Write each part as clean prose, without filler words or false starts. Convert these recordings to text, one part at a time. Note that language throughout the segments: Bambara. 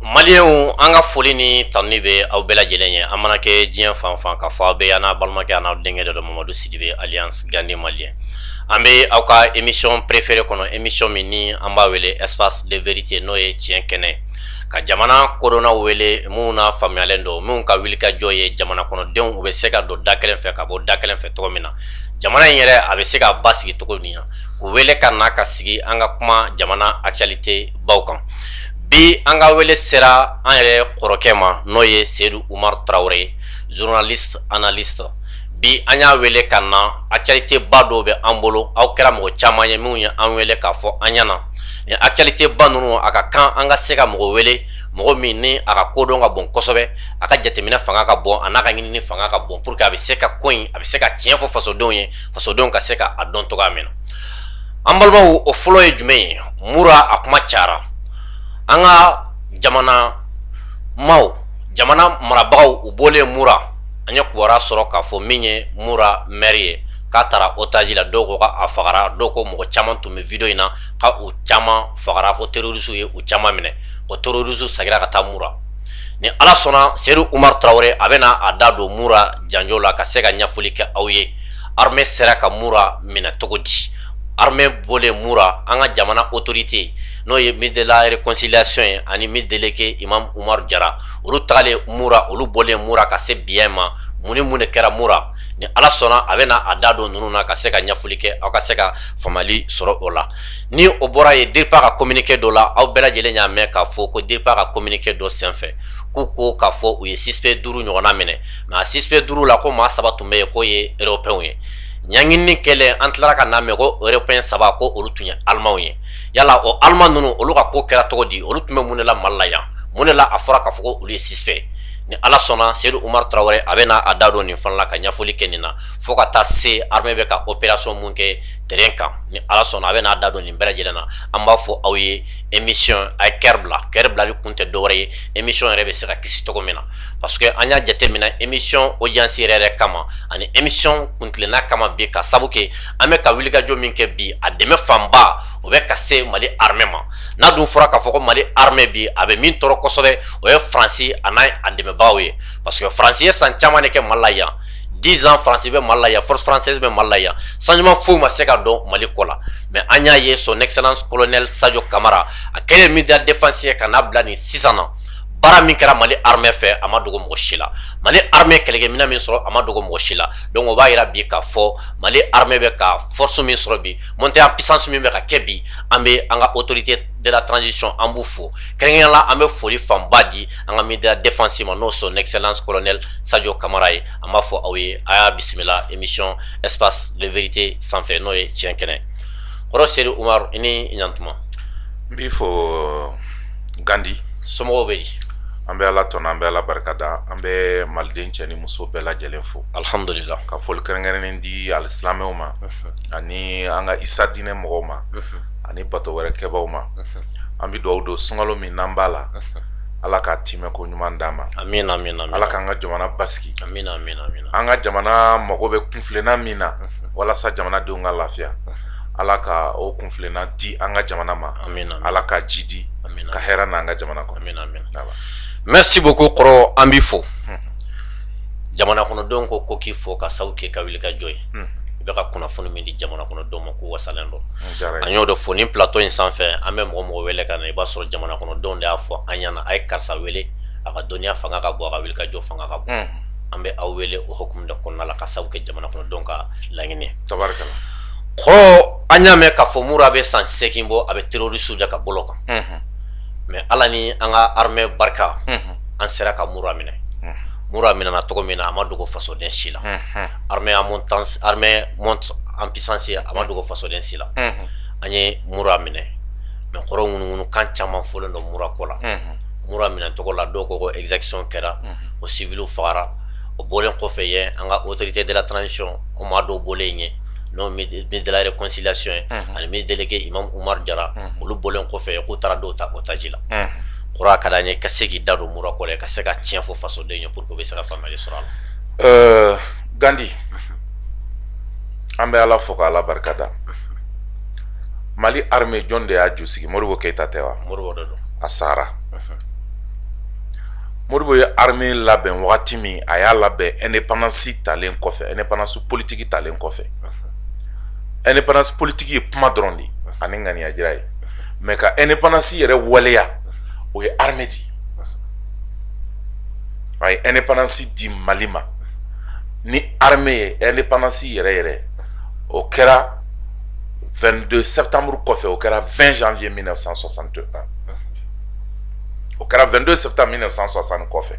Malien an ka foli ni tanni bɛ aw bɛɛ lajɛlen ye an mana kɛ diɲɛ fan fan ka fɔ aw bɛɛ y'an n'a balimakɛ an n'aw denkɛ dɔ Mamadu Sidibe Alliance Gandi Malien an bɛ aw ka émission préférée kɔnɔ émission min ni an b'a wele espace de vérité n'o ye tiɲɛ kɛnɛ ka jamana kodɔnnaw wele minnu na faamuyalen don minnu ka wilikajɔ ye jamana kɔnɔdenw u bɛ se ka don da kelen fɛ ka bɔ da kelen fɛ cogo min na jamana in yɛrɛ a bɛ se ka basigi cogo min na k'u wele ka na ka sigi an ka kuma jamana actualité baw kan. Bi an ka wele sera an yɛrɛ kɔrɔkɛ ma n'o ye Seydou Oumar Traoré journaliste analyste bi an y'a wele ka na actualité ba dɔw bɛ an bolo aw kɛra mɔgɔ caman ye minnu ye an wele k'a fɔ an ɲɛna ni actualité ba ninnu a ka kan an ka se ka mɔgɔ wele mɔgɔ min ni a ka kodɔn ka bon kosɛbɛ a ka jateminɛ fanga ka bon a n'a ka ɲinini fanga ka bon pour que a bɛ se ka ko in a bɛ se ka tiɲɛ fɔ fasodenw ye fasodenw ka se ka a dɔn cogoya min na an balimaw o fɔlɔ ye jumɛn ye mura a kuma cayara an ka jamana maaw jamana marabagaw u bɔlen mura an ye kibaruya sɔrɔ k'a fɔ min ye mura maire ye k'a taara otage la dɔw ko a fagara dɔw ko mɔgɔ caman tun bɛ video in na ka u caman fagara ko terroristes ye u caman minɛ ko terroristes sagira ka taa mura ni ala sɔnna Seydou Oumar Traoré a bɛna a da don mura janjo la ka se ka ɲɛfɔli kɛ aw ye armée sera ka mura minɛ cogo di armée bɔlen mura an ka jamana autorité n'o ye ministre de la réconciliation ye ani ministre délégué Imam Umaru Jara olu tagalen mura olu bɔlen mura ka se biɲɛ ma mun ni mun de kɛra mura ni ala sɔnna a bɛna a da don ninnu na ka se ka ɲɛfɔli kɛ aw ka se ka faamuyali sɔrɔ o la ni o bɔra ye DIRPA ka communiqué dɔ la aw bɛɛ lajɛlen y'a mɛn k'a fɔ ko DIRPA ka communiqué dɔ senfɛ k'u ko k'a fɔ u ye suspect 5 ɲɔgɔnna minɛ mais a suspect 5 la ko maa 7 tun bɛ yen k'o ye européens ye ɲangini kɛlɛ an tilara ka na mɛn ko européen 7 ko olu tun ye allemand ye yala o allemand ninnu olu ka ko kɛra cogo di olu tun bɛ mun de la Mali la yan mun de la a fɔra k'a fɔ ko olu ye suspect ni ala sɔnna Seydou Oumar Traoré a bɛna a da don nin fana la ka ɲɛfɔli kɛ nin na fo ka taa se armée bɛ ka opération mun kɛ terrain kan ni ala sɔnna a bɛna a da don nin bɛɛ lajɛlen na an b'a fɔ aw ye émission a ye kɛri bilali kun tɛ dɔwɛrɛ ye émission yɛrɛ bɛ se ka kisi cogo min na parce que an y'a jateminɛ émission audience yɛrɛ kama ani émission kuntilenna kama bi ka sabu kɛ an bɛ ka wilikajɔ min kɛ bi a dɛmɛ fanba o bɛ ka se Mali armée ma n'a dun fɔra k'a fɔ ko Mali armée bi a bɛ min tɔɔrɔ kosɛbɛ o ye Faransi a n'a a dɛmɛbagaw ye parce que Faransi ye san caman de kɛ Mali la yan 10 ans Faransi bɛ Mali la yan force française bɛ Mali la yan changement foyi ma se ka dɔn Mali ko la mais an y'a ye son excellence colonel Sadio Camara a kɛlen ministre de la défense ye ka n'a bila nin sisan na baara min kɛra Mali armée fɛ a ma dogo mɔgɔ si la Mali armée kɛlɛkɛminɛn min sɔrɔ a ma dogo mɔgɔ si la donc o b'a yira bi k'a fɔ Mali armée bɛ ka force min sɔrɔ bi montée en puissance min bɛ ka kɛ bi an bɛ an ka autorité de la transition an b'u fo kɛrɛnkɛrɛnnenya la an bɛ foli fanba di an ka ministre de la défense ma n'o son excellence colonel Sadio Camara ye an b'a fɔ aw ye a y'a bisimila émission espace de vérité sanfɛ n'o ye tiɲɛ kɛnɛ kɔrɔ Seydou Oumar i ni ɲantuma n b'i fɔ Gandi somɔgɔw bɛ di an bɛ ala tɔnɔ an bɛ ala barika da an bɛ maliden cɛ ni muso bɛɛ lajɛlen fo alhamdulillah ka foli kɛrɛnkɛrɛnnen di alisilamɛw ma ani an ka isa diinɛ mɔgɔw ma ani bato wɛrɛ kɛbaw ma an bɛ dugawu don sunkalo min n'an b'a la ala k'a timɛ ko ɲuman d'an ma amin amin amin ala k'an ka jamana basigi amin amin amin an ka jamana mago bɛ kunfilenna min na walasa jamanadenw ka lafiya ala ka o kunfilenna di an ka jamana ma amin ala ka ji di ka hɛrɛ n'an ka jamana kɔnɔ amin amin merci beaucoup kɔrɔ an b'i fo jamana kɔnɔdenw ko k'i fo ka sabu kɛ ka wuli ka jɔ ye i bɛ ka kunnafoni min di jamana kɔnɔdenw ma k'u wasalen don an y'o de fɔ nin plateau in sanfɛ an bɛ mɔgɔ wele ka na i b'a sɔrɔ jamana kɔnɔdenw de y'a fɔ an ɲɛna a ye karisa wele a ka dɔnniya fanga ka bon a ka wuli ka jɔ fanga ka bon an bɛ aw wele o hukumu de kɔnɔna la ka sabu kɛ jamana kɔnɔdenw ka laɲini ye tabarikala kɔrɔ an y'a mɛn k'a fɔ mura bɛ san 8 bɔ a bɛ terroristes de ka bolo kan mais ala ni an ka armée barika an sera ka mura minɛ mura minɛna cogo min na a ma dogo fasoden si la armée monte en puissance a ma dogo fasoden si la an ye mura minɛ mais kɔrɔ ŋunuŋunu kan caman fɔlen don mura ko la mura minɛ cogo la dɔw ko exaction kɛra o civils fagara o bɔlen kɔfɛ ye an ka autorité de la transition o maa dɔw bɔlen ye n'o ministre de la réconciliation ye ani ministre délégué Imam Umaru Jara olu bɔlen kɔfɛ k'u taara dɔw ta otage la kɔrɔ a ka d'an ye ka se k'i da don mura ko la ka se ka tiɲɛ fɔ fasoden ye pour que u bɛ se ka faamuyali sɔrɔ a la Gandi an bɛ ala fo ka ala barika da Mali armée jɔn de y'a ju sigi Modibo Keyita tɛ wa Modibo de don a sara Modibo ye armée labɛn wagati min a y'a labɛn indépendance talen kɔfɛ indépendance politique talen kɔfɛ indépendance politique ye kuma dɔrɔn de ani ŋaniya jira ye mais ka indépendance yɛrɛ waleya o ye armée di a ye indépendance di Mali ma ni armée ye indépendance yɛrɛ yɛrɛ o kɛra 22 septembre kɔfɛ o kɛra 20 janvier 1961 o kɛra 22 septembre 1960 kɔfɛ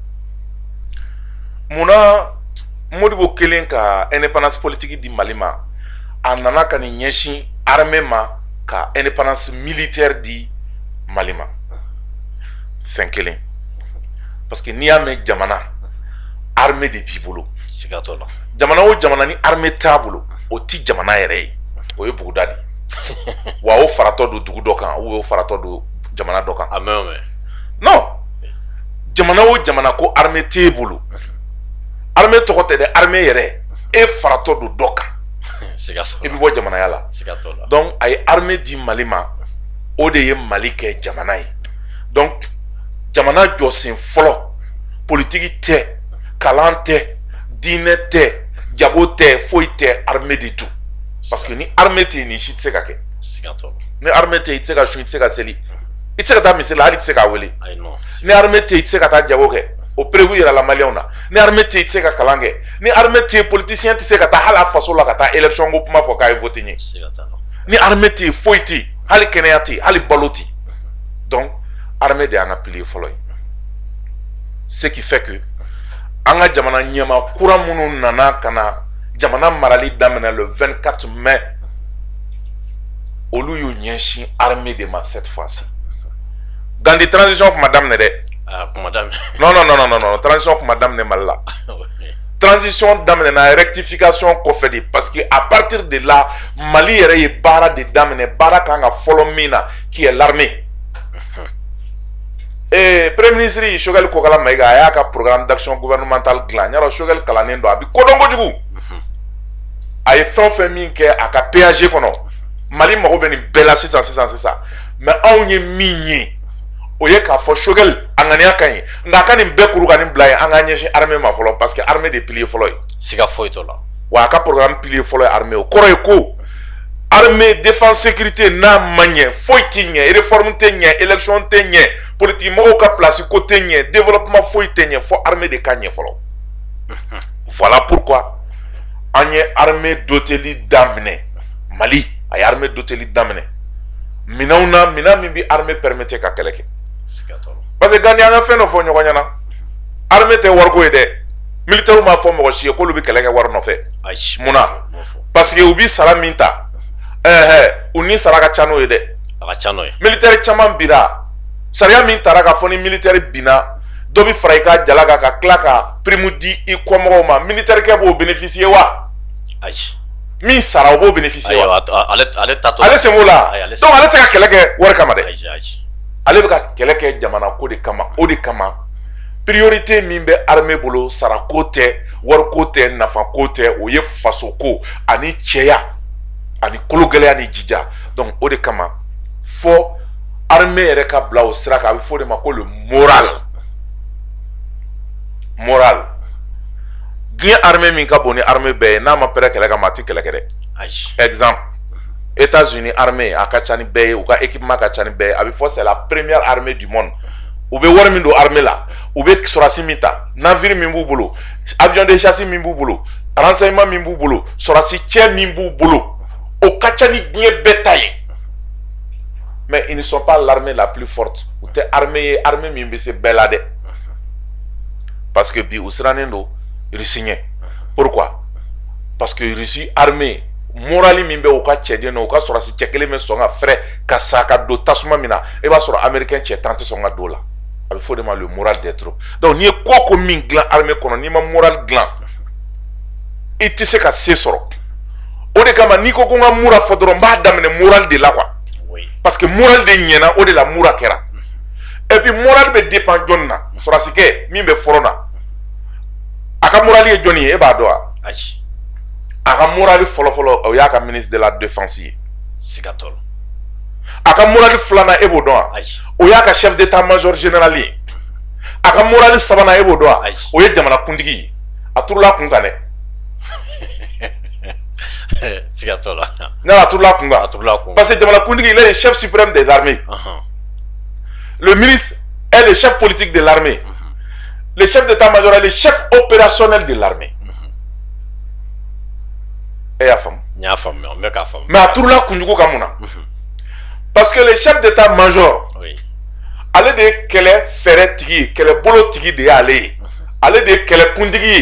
munna Modibo kelen ka indépendance politique di Mali ma a nana ka ni ɲɛsin armée ma ka indépendance militaire di Mali ma fɛn kelen parce que n'i y'a mɛn jamana armée de b'i bolo siga t'o la jamana o jamana ni armée t'a bolo o ti jamana yɛrɛ ye o ye buguda di wa o faratɔ don dugu dɔ kan ou o faratɔ don jamana dɔ kan a mɛn o mɛn non jamana o jamana ko armée t'e bolo armée tɔgɔ tɛ dɛ armée yɛrɛ e faratɔ don dɔ kan siga t'o la e bɛ bɔ jamanaya la siga t'o la donc a ye armée di Mali ma o de ye Mali kɛ jamana ye donc jamana jɔsen fɔlɔ politique tɛ kalan tɛ diinɛ tɛ jago tɛ foyi tɛ armée de tout parce que ni armée tɛ yen ni si tɛ se ka kɛ siga t'o la ni armée tɛ yen i tɛ se ka sun i tɛ se ka seli i tɛ se ka taa misiri la hali i tɛ se k'a wele ayi non ni armée tɛ yen i tɛ se ka taa jago kɛ o prévu yirala maliyɛnw na ni armée tɛ yen i tɛ se ka kalan kɛ ni armée tɛ yen politicien tɛ se ka taa hali a faso la ka taa élection ko kuma fɔ k'a ye voté ɲɛ siga t'a la ni armée tɛ yen foyi tɛ yen hali kɛnɛya tɛ yen hali balo tɛ yen donc armée de y'an ka pilier fɔlɔ ye ce qui fait que an ka jamana ɲɛma kura minnu nana ka na jamana marali daminɛ le 24 mai olu y'u ɲɛsin armée de ma cette fois-ci Gandhi transition kuma daminɛ dɛ kuma daminɛ non transition kuma daminɛ Mali la transition daminɛna rectification kɔfɛ de parce que à partir de là Mali yɛrɛ ye baara de daminɛ baara kan ka fɔlɔ min na qui est l'armée premier ministre Choguel Kokala Maïga a y'a ka programme d'action gouvernementale dilan yɔrɔ Choguel kalannen don a bi kodɔn kojugu a ye fɛn o fɛn min kɛ a ka PAG kɔnɔ Mali mago bɛ nin bɛɛ la sisan mais anw ye min ye o ye k'a fɔ Choguel a ŋaniya ka ɲi nka a ka nin bɛɛ kuru ka nin bila yen an ka ɲɛsin armée ma fɔlɔ parce que armée de pilier fɔlɔ ye siga foyi t'o la wa a ka programme pilier fɔlɔ ye armée o kɔrɔ ye ko armée défense sécurité n'a ma ɲɛ foyi tɛ ɲɛ réforme tɛ ɲɛ élection tɛ ɲɛ politique mɔgɔw ka place ko tɛ ɲɛ développement foyi tɛ ɲɛ fo armée de ka ɲɛ fɔlɔ voilà pourquoi an ye armée doteli daminɛ Mali a ye armée doteli daminɛ minɛnw na minɛn min bi armée permettre ka kɛlɛ kɛ parce que Gandhi an ka fɛn dɔ fɔ ɲɔgɔn ɲɛna armée tɛ wariko ye dɛ militaire m'a fɔ mɔgɔ si ye k'olu bɛ kɛlɛ kɛ wari nɔfɛ munna parce que u bi sara min ta u ni sara ka ca n'o ye dɛ a ka ca n'o ye militaire caman bira sariya min tara k'a fɔ ni militaire binna dɔ bi fara i ka jala kan ka tila ka prime di i kɔmɔgɔw ma militaire kɛ b'o bénéficier wa ayi min sara o b'o bénéficier wa ale tatɔ ale sen b'o la donc ale tɛ ka kɛlɛ kɛ wari kama dɛ ayi ale bɛ ka kɛlɛ kɛ jamana ko de kama o de kama priorité min bɛ armée bolo sara ko tɛ wari ko tɛ nafa ko tɛ o ye faso ko ani cɛya ani kologɛlɛya ni jija donc o de kama fo armée yɛrɛ ka bila o sira kan a bɛ fɔ o de ma ko le moral diɲɛ armée min ka bon ni armée bɛɛ ye n'a ma pɛrɛ kɛlɛ kama a tɛ kɛlɛ kɛ dɛ exemple États-Unis armée a ka ca ni bɛɛ ye u ka équipement ka ca ni bɛɛ ye a bɛ fɔ c'est la première armée du monde u bɛ wari min don armée la u bɛ sɔrɔdasi min ta navire min b'u bolo avion de chasse min b'u bolo renseignement min b'u bolo sɔrɔdasi cɛ min b'u bolo o ka ca ni diɲɛ bɛɛ ta ye mais ils ne sont pas l'armée la plus forte u tɛ armée ye armée min bɛ se bɛɛ la dɛ parce que bi u sirannen don Russie ɲɛ pourquoi parce que Russie armée morali min bɛ u ka cɛden na u ka sɔrɔdasi cɛ kelen bɛ sɔn ka fɛrɛ ka sa ka don tasuma min na i b'a sɔrɔ américain cɛ 10 tɛ sɔn ka don o la a bɛ fɔ o de ma le moral des troupes donc n'i ye ko o ko min dilan armée kɔnɔ n'i ma moral dilan i tɛ se ka se sɔrɔ o de kama n'i ko ko n ka mura fɔ dɔrɔn n b'a daminɛ moral de la quoi parce que moral de ɲɛna o de la mura kɛra et puis moral bɛ dépend jɔnni na sɔrɔdasikɛ min bɛ fɔlɔ na a ka moral ye jɔnni ye e b'a dɔn wa a ka moral fɔlɔ o y'a ka ministre de la défense ye siga t'o la a ka moral filanan e b'o dɔn wa o y'a ka chef d'état major général ye aka moral sabana e bo do o ye jamana kundigi a turula kun kan sigatola na a turula kun parce que jamana kundigi il est le chef suprême des armées le ministre est le chef politique de l'armée le chef d'état-major est le chef opérationnel de l'armée et ya fam mais a turula kunjugu kamuna parce que le chef d'état-major ale de kɛlɛ fɛrɛ tigi kɛlɛ bolo tigi de y'ale ale de kɛlɛ kuntigi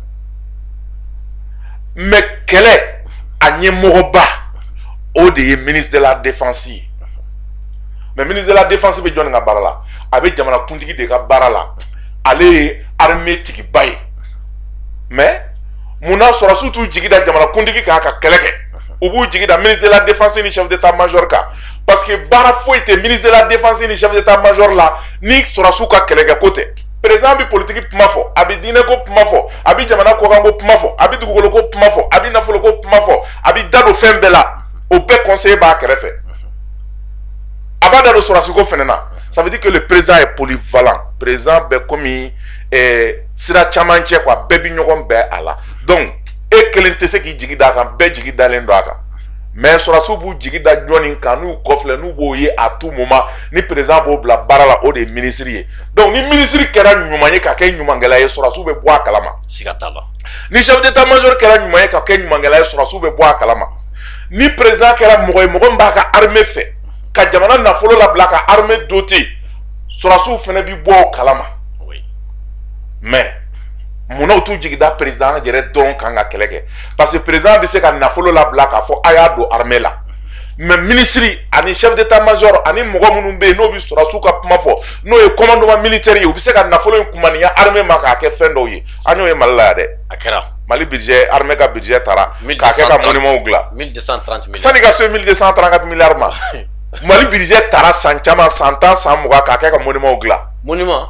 mais kɛlɛ a ɲɛmɔgɔba o de ye ministre de la défense ye mais ministre de la défense bɛ jɔnni ka baara la a bɛ jamana kuntigi de ka baara la ale ye armée tigiba ye mais munna sɔrɔsiw t'u jigi da jamana kuntigi kan ka kɛlɛ kɛ u b'u jigi da ministre de la défense ni chef d'état-major kan parce que baara foyi tɛ ministre de la défense ni chef d'état-major la ni sɔrɔsiw ka kɛlɛkɛ ko tɛ président bi politique kuma fɔ a bi diinɛ ko kuma fɔ a bi jamana kɔkan ko kuma fɔ a bi dugukolo ko kuma fɔ a bi nafolo ko kuma fɔ a bi da don fɛn bɛɛ la o bɛɛ conseiller b'a kɛrɛfɛ a b'a da don sɔrɔsi ko fɛnɛ na ça veut dire que le président est polyvalent président bɛ komi sira caman cɛ quoi bɛɛ bi ɲɔgɔn bɛɛ a la donc e kelen tɛ se k'i jigi da kan bɛɛ jigi dalen don a kan mais sɔrɔsiw b'u jigi da jɔnni kan n'u kɔfilɛ n'u b'o ye à tout moment ni président b'o bila baara la o de ye ministre ye donc ni ministre kɛra ɲuman ye ka kɛ ɲumankɛla ye sɔrɔsiw bɛ bɔ a kalama siga t'a la ni chef d'état-major kɛra ɲuman ye ka kɛ ɲumankɛla ye sɔrɔsiw bɛ bɔ a kalama ni président kɛra mɔgɔ ye mɔgɔ min b'a ka armée fɛ ka jamana nafolo labila ka armée doter sɔrɔsiw fɛnɛ bi bɔ o kalama mais munna u t'u jigi da président yɛrɛ dɔn kan ka kɛlɛ kɛ parce que président bɛ se ka nafolo labila k'a fɔ a y'a don armée la mais ministre ani chef d'état-major ani mɔgɔ minnu bɛ yen n'o bɛ sɔrɔsiw ka kuma fɔ n'o ye commandement militaire ye u bɛ se ka nafolo in kumaniya armée ma k'a kɛ fɛn dɔw ye an y'o ye Mali la yan dɛ a kɛra Mali budget armée ka budget taara k'a kɛ ka monument dilan 1230 milliards sanni ka se 1234 milliards ma Mali budget taara san caman san 10 san 20 k'a kɛ ka monument dilan monument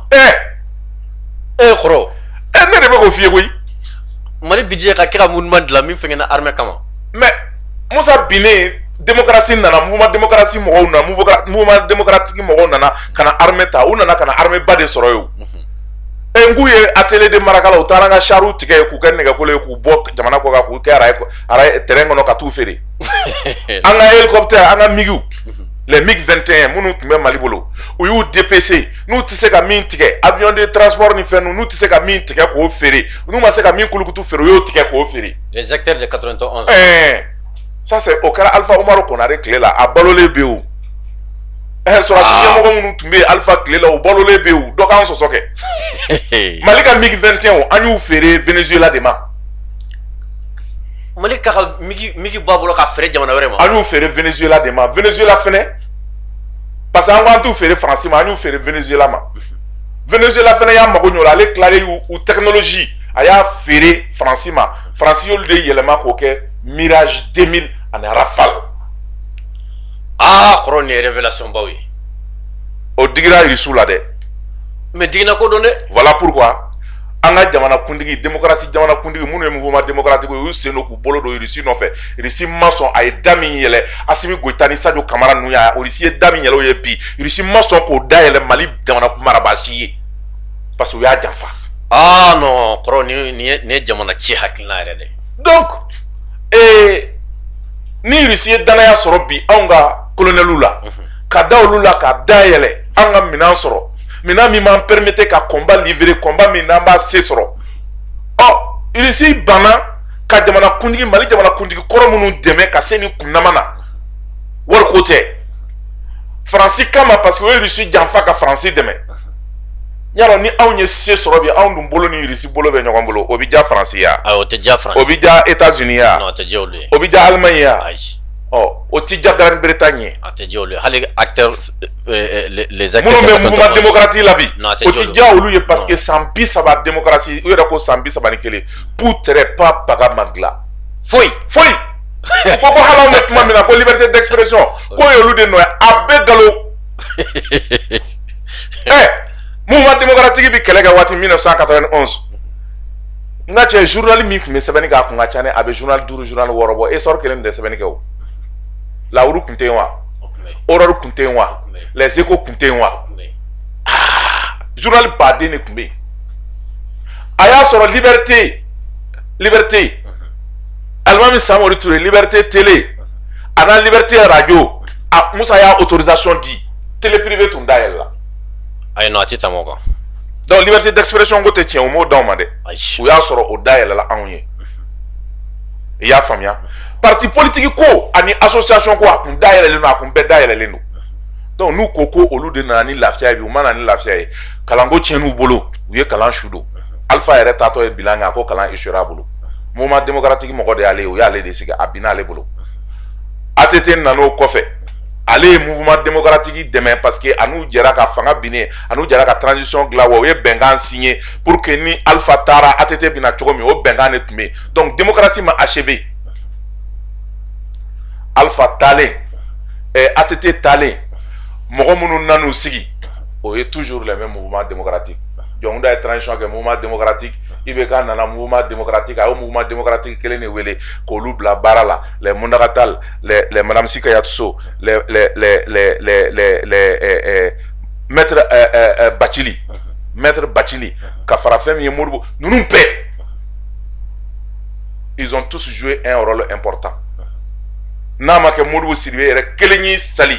kɔrɔ ne de bɛ k'o f'i ye koyi Mali budget ka kɛ ka monument dilan min fɛngɛ na armée kama mais Musa binnen démocratie nana mouvement démocratie mɔgɔw nana mouvement démocratique mɔgɔw nana ka na armée ta u nana ka na armée ba de sɔrɔ ye o n k'u ye atelier de marakala u taara an ka chariw tigɛ ye k'u kɛ nɛgɛkolo ye k'u bɔ jamana kɔ kan k'u kɛ terrain kɔnɔ ka t'u feere an ka hélicoptère an ka migiw les MiG 21 minnu tun bɛ Mali bolo u y'u DPC n'u tɛ se ka min tigɛ avion de transport ni fɛn ninnu n'u tɛ se ka min tigɛ k'o feere n'u ma se ka min kulukutu feere u y'o tigɛ k'o feere. les acteurs de 91. ça c'est o kɛra Alpha Umaru Konare tile la a balolen bɛ yen o sɔrɔsi ɲɛmɔgɔ minnu tun bɛ yen Alpha tile la u balolen bɛ yen o dɔ k'an sɔsɔ kɛ Mali ka MiG 21 an y'u feere Venezuela de ma. Mali ka migi b'a bolo ka feere jamana wɛrɛ ma. an y'u feere Venezuela de ma Venezuela fɛnɛ parce que an ko an t'u feere Faransi ma an y'u feere Venezuela ma Venezuela fɛnɛ y'a mago ɲɛ o la ale tilalen u technologie a y'a feere Faransi ma Faransi y'olu de yɛlɛma k'o kɛ Mirage 2000 ani Rafale. kɔrɔ nin ye révélation baw ye. o digira Irisiw la dɛ. mais digina ko don dɛ. voilà pourquoi an ka jamana kuntigi démocratie jamana kuntigi minnu ye mouvement démocratique u y'u sen don k'u bolo don Irisi nɔfɛ Irisi ma sɔn a ye da min yɛlɛ Asimi Goïta ni Sadio Kamara ninnu y'a Irisi ye da min yɛlɛ o ye bi Irisi ma sɔn k'o da yɛlɛ Mali jamana marabaa si ye parce que u y'a janfa. non kɔrɔ nin ye jamana ci hakilina yɛrɛ dɛ. donc ni Irisi ye danaya sɔrɔ bi anw ka colonelw la ka da olu la ka da yɛlɛ an ka minɛn sɔrɔ minɛn min m'an permettre ka combat livrer combat min n'an b'a se sɔrɔ Irisi banna ka jamana kuntigi Mali jamana kuntigi kɔrɔ minnu dɛmɛ ka se ni kunnama na wari ko tɛ Faransi kama parce que o ye Irisi janfa ka Faransi dɛmɛ yalɔ ni anw ye se sɔrɔ bi anw dun bolo ni Irisi bolo bɛ ɲɔgɔn bolo o bɛ diya Faransi ya o tɛ diya Faransi o bɛ diya États-Unis ya non o tɛ diya olu ye o bɛ diya Allemagne ya ayi o tɛ diya Grande-Bretagne ye a tɛ diya olu ye hali acteurs les acteurs minnu bɛ mouvement démocratique la bi o tɛ diya olu ye parce que san 30 démocratie u yɛrɛ ko san 31 pour pas baga ma dilan foyi ko hali anw bɛ kuma min na ko liberté d'expression ko ye olu de nɔ ye a bɛɛ galo mouvement démocratique bi kɛlɛ kɛ waati 1991 n ka cɛ journal min tun bɛ sɛbɛnni kɛ a kun ka ca ne a bɛ journal 5 journal 6 bɔ essor kelen tɛ sɛbɛnni kɛ o Lawuru kun tɛ yen wa Horreur kun tɛ yen wa Les Échos kun tɛ yen wa journal baden de tun bɛ yen a y'a sɔrɔ liberté alimami Samori Touré liberté télé a n'a liberté radio Musa y'a autorisation di télé privé tun dayɛlɛ la ayi non a tɛ tɛmɛ o kan donc liberté d'expression ko tɛ tiɲɛ o m'o d'anw ma dɛ u y'a sɔrɔ o dayɛlɛ la anw ye i y'a faamuya parti politique ko ani association ko a kun dayɛlɛlen don a kun bɛɛ dayɛlɛlen don donc n'u ko olu de nana ni lafiya ye bi u ma na ni lafiya ye kalanko tiɲɛn'u bolo u ye kalan su don Alpha yɛrɛ taatɔ ye bilan kɛ a ko kalan échoué a bolo mouvement démocratique mɔgɔ de y'ale ye o y'ale de sigi a binna ale bolo ATT nan'o kɔfɛ ale ye mouvement démocratique dɛmɛ parce que a n'u jɛra ka fanga binnen a n'u jɛra ka transition dilan wa u ye bɛnkan signé pour que ni Alpha taara ATT bɛna cogo min o bɛnkan de tun bɛ yen donc démocratie ma achevé Alpha taalen ATT taalen mɔgɔ minnu nan'u sigi o ye toujours les mêmes mouvements démocratiques donc da ye transition kɛ mouvement démocratique IBK nana mouvement démocratique a y'o mouvement démocratique kelen de wele k'olu bila baara la les Mundagatal les madame Sikayatou Sow les maître Bathily ka fara fɛn min ye Modibo ninnu bɛɛ ils ont tous joué un rôle important n'a ma kɛ Modibo Sidibé yɛrɛ kelen y'i sali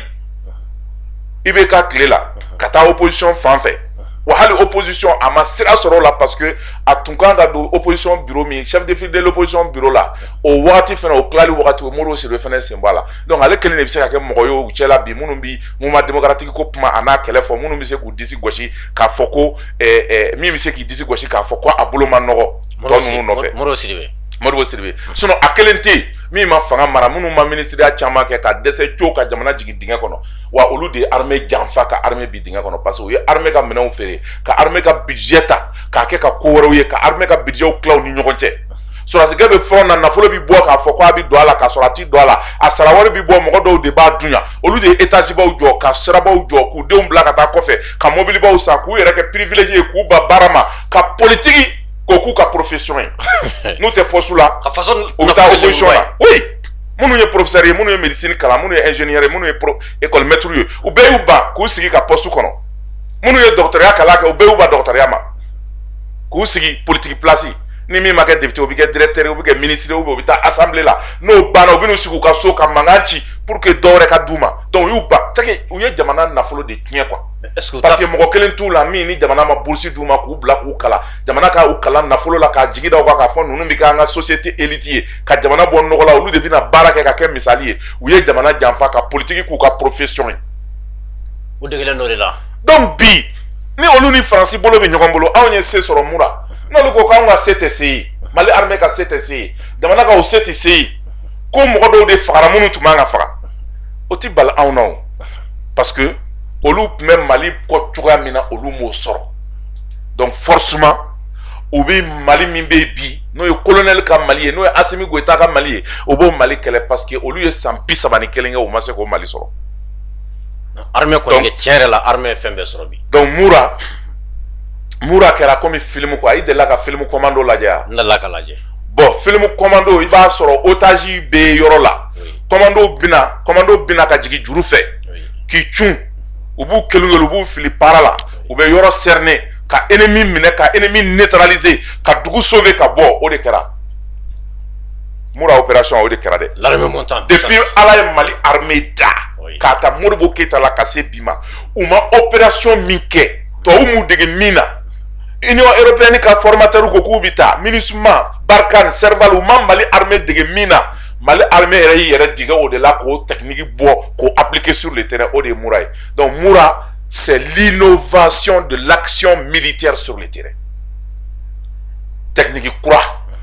IBK tile la ka taa opposition fan fɛ wa hali opposition a ma sira sɔrɔ la parce que a tun kan ka don opposition bureau min chef de file de l'opposition bureau la o wagati fana o tilali wagati o Modibo Sidibé fana sen bɔ a la donc ale kelen de bɛ se ka kɛ mɔgɔ ye u cɛla bi minnu bi mouvement démocratique ko kuma a n'a kɛlɛ fɔ minnu bɛ se k'u disi gosi k'a fɔ ko min bɛ se k'i disi gosi k'a fɔ ko a bolo ma nɔgɔ tɔ ninnu nɔfɛ Modibo Sidibé sinon a kelen tɛ yen min ma fanga mara minnu ma ministériya caman kɛ ka dɛsɛ co ka jamana jigin dingɛ kɔnɔ wa olu de ye armée janfa ka armée bi dingɛ kɔnɔ parce que u ye armée ka minɛnw feere ka armée ka budget ta k'a kɛ ka ko wɛrɛw ye ka armée ka budgetw tila u ni ɲɔgɔn cɛ sɔrɔdasigɛ bɛ fɛnw na nafolo bi bɔ k'a fɔ ko a bi don a la k'a sɔrɔ a ti don a la a sara wari bi bɔ mɔgɔ dɔw de b'a dunya olu de ye étage baw jɔ ka sirabaw jɔ k'u denw bila ka taa kɔfɛ ka mobilibaw san k'u yɛrɛ kɛ privilégié k'u ba baara ma ka politique ko k'u ka profession ye n'u tɛ poste la u bɛ taa opposition la oui minnu ye professeur ye minnu ye médecine kalan minnu ye ingénieur ye minnu ye école maître ye u bɛɛ y'u ban k'u sigi ka poste kɔnɔ minnu ye docteur kalan kɛ u bɛɛ y'u ban docteur ma k'u sigi politique place ni min ma kɛ député u bɛ kɛ directeur u bɛ kɛ ministre u bɛ taa assemblée la n'o banna u bɛ n'u sigi u ka so ka mankan ci pour que dɔw wɛrɛ ka d'u ma donc u y'u ban u ye jamana nafolo de tiɲɛ quoi parce que mɔgɔ kelen t'u la min ni jamana ma bourse d'u ma k'u bila k'u kalan jamana ka u kalan nafolo la k'a jigi da u kan k'a fɔ ninnu bɛ kɛ an ka société élite ye ka jamana bɔ nɔgɔ la olu de bɛna baara kɛ ka kɛ misali ye u ye jamana janfa ka politique k'u ka profession ye u degelen dɔ de la donc bi ni olu ni Faransi bolo bɛ ɲɔgɔn bolo anw ye se sɔrɔ mun na n'olu ko k'anw ka se tɛ se ye Mali armée ka se tɛ se ye jamana ka o se tɛ se ye ko mɔgɔ dɔw de fagara minnu tun man ka faga o ti bali anw na o parce que olu tun bɛ Mali kɔ cogoya min na olu m'o sɔrɔ donc forcément u bɛ Mali min bɛ bi n'o ye colonel ka Mali ye n'o ye Assimi Goïta ka Mali ye o b'o Mali kɛlɛ parce que olu ye san 31 kɛ u ma se k'o Mali sɔrɔ armée kɔni tiɲɛ yɛrɛ la armée ye fɛn bɛɛ sɔrɔ bi donc Mura kɛra comme film quoi i delila ka film commando lajɛ wa n delila ka lajɛ bon film commando i b'a sɔrɔ otage bɛ yɔrɔ la commando bina ka jigin juru fɛ k'i cun u b'u kelen u b'u fili para la u bɛ yɔrɔ cerner ka ennemi minɛ ka ennemi neutraliser ka dugu sauver ka bɔ o de kɛra Mura opération o de kɛra dɛ l'armée montante depuis Ala ye Mali armée da k'a ta Modibo Keïta la ka se bi ma u ma opération min kɛ tubabu m'u dege min na Union européenne ka formateur ko k'u bɛ taa MINUSMA Barkhane Serval u ma Mali armée dege min na Mali armée yɛrɛ y'i yɛrɛ dege o de la k'o technique bɔ k'o appliquer sur le terrain o de ye Mura ye donc Mura c'est l'innovation de l'action militaire sur le terrain technique kura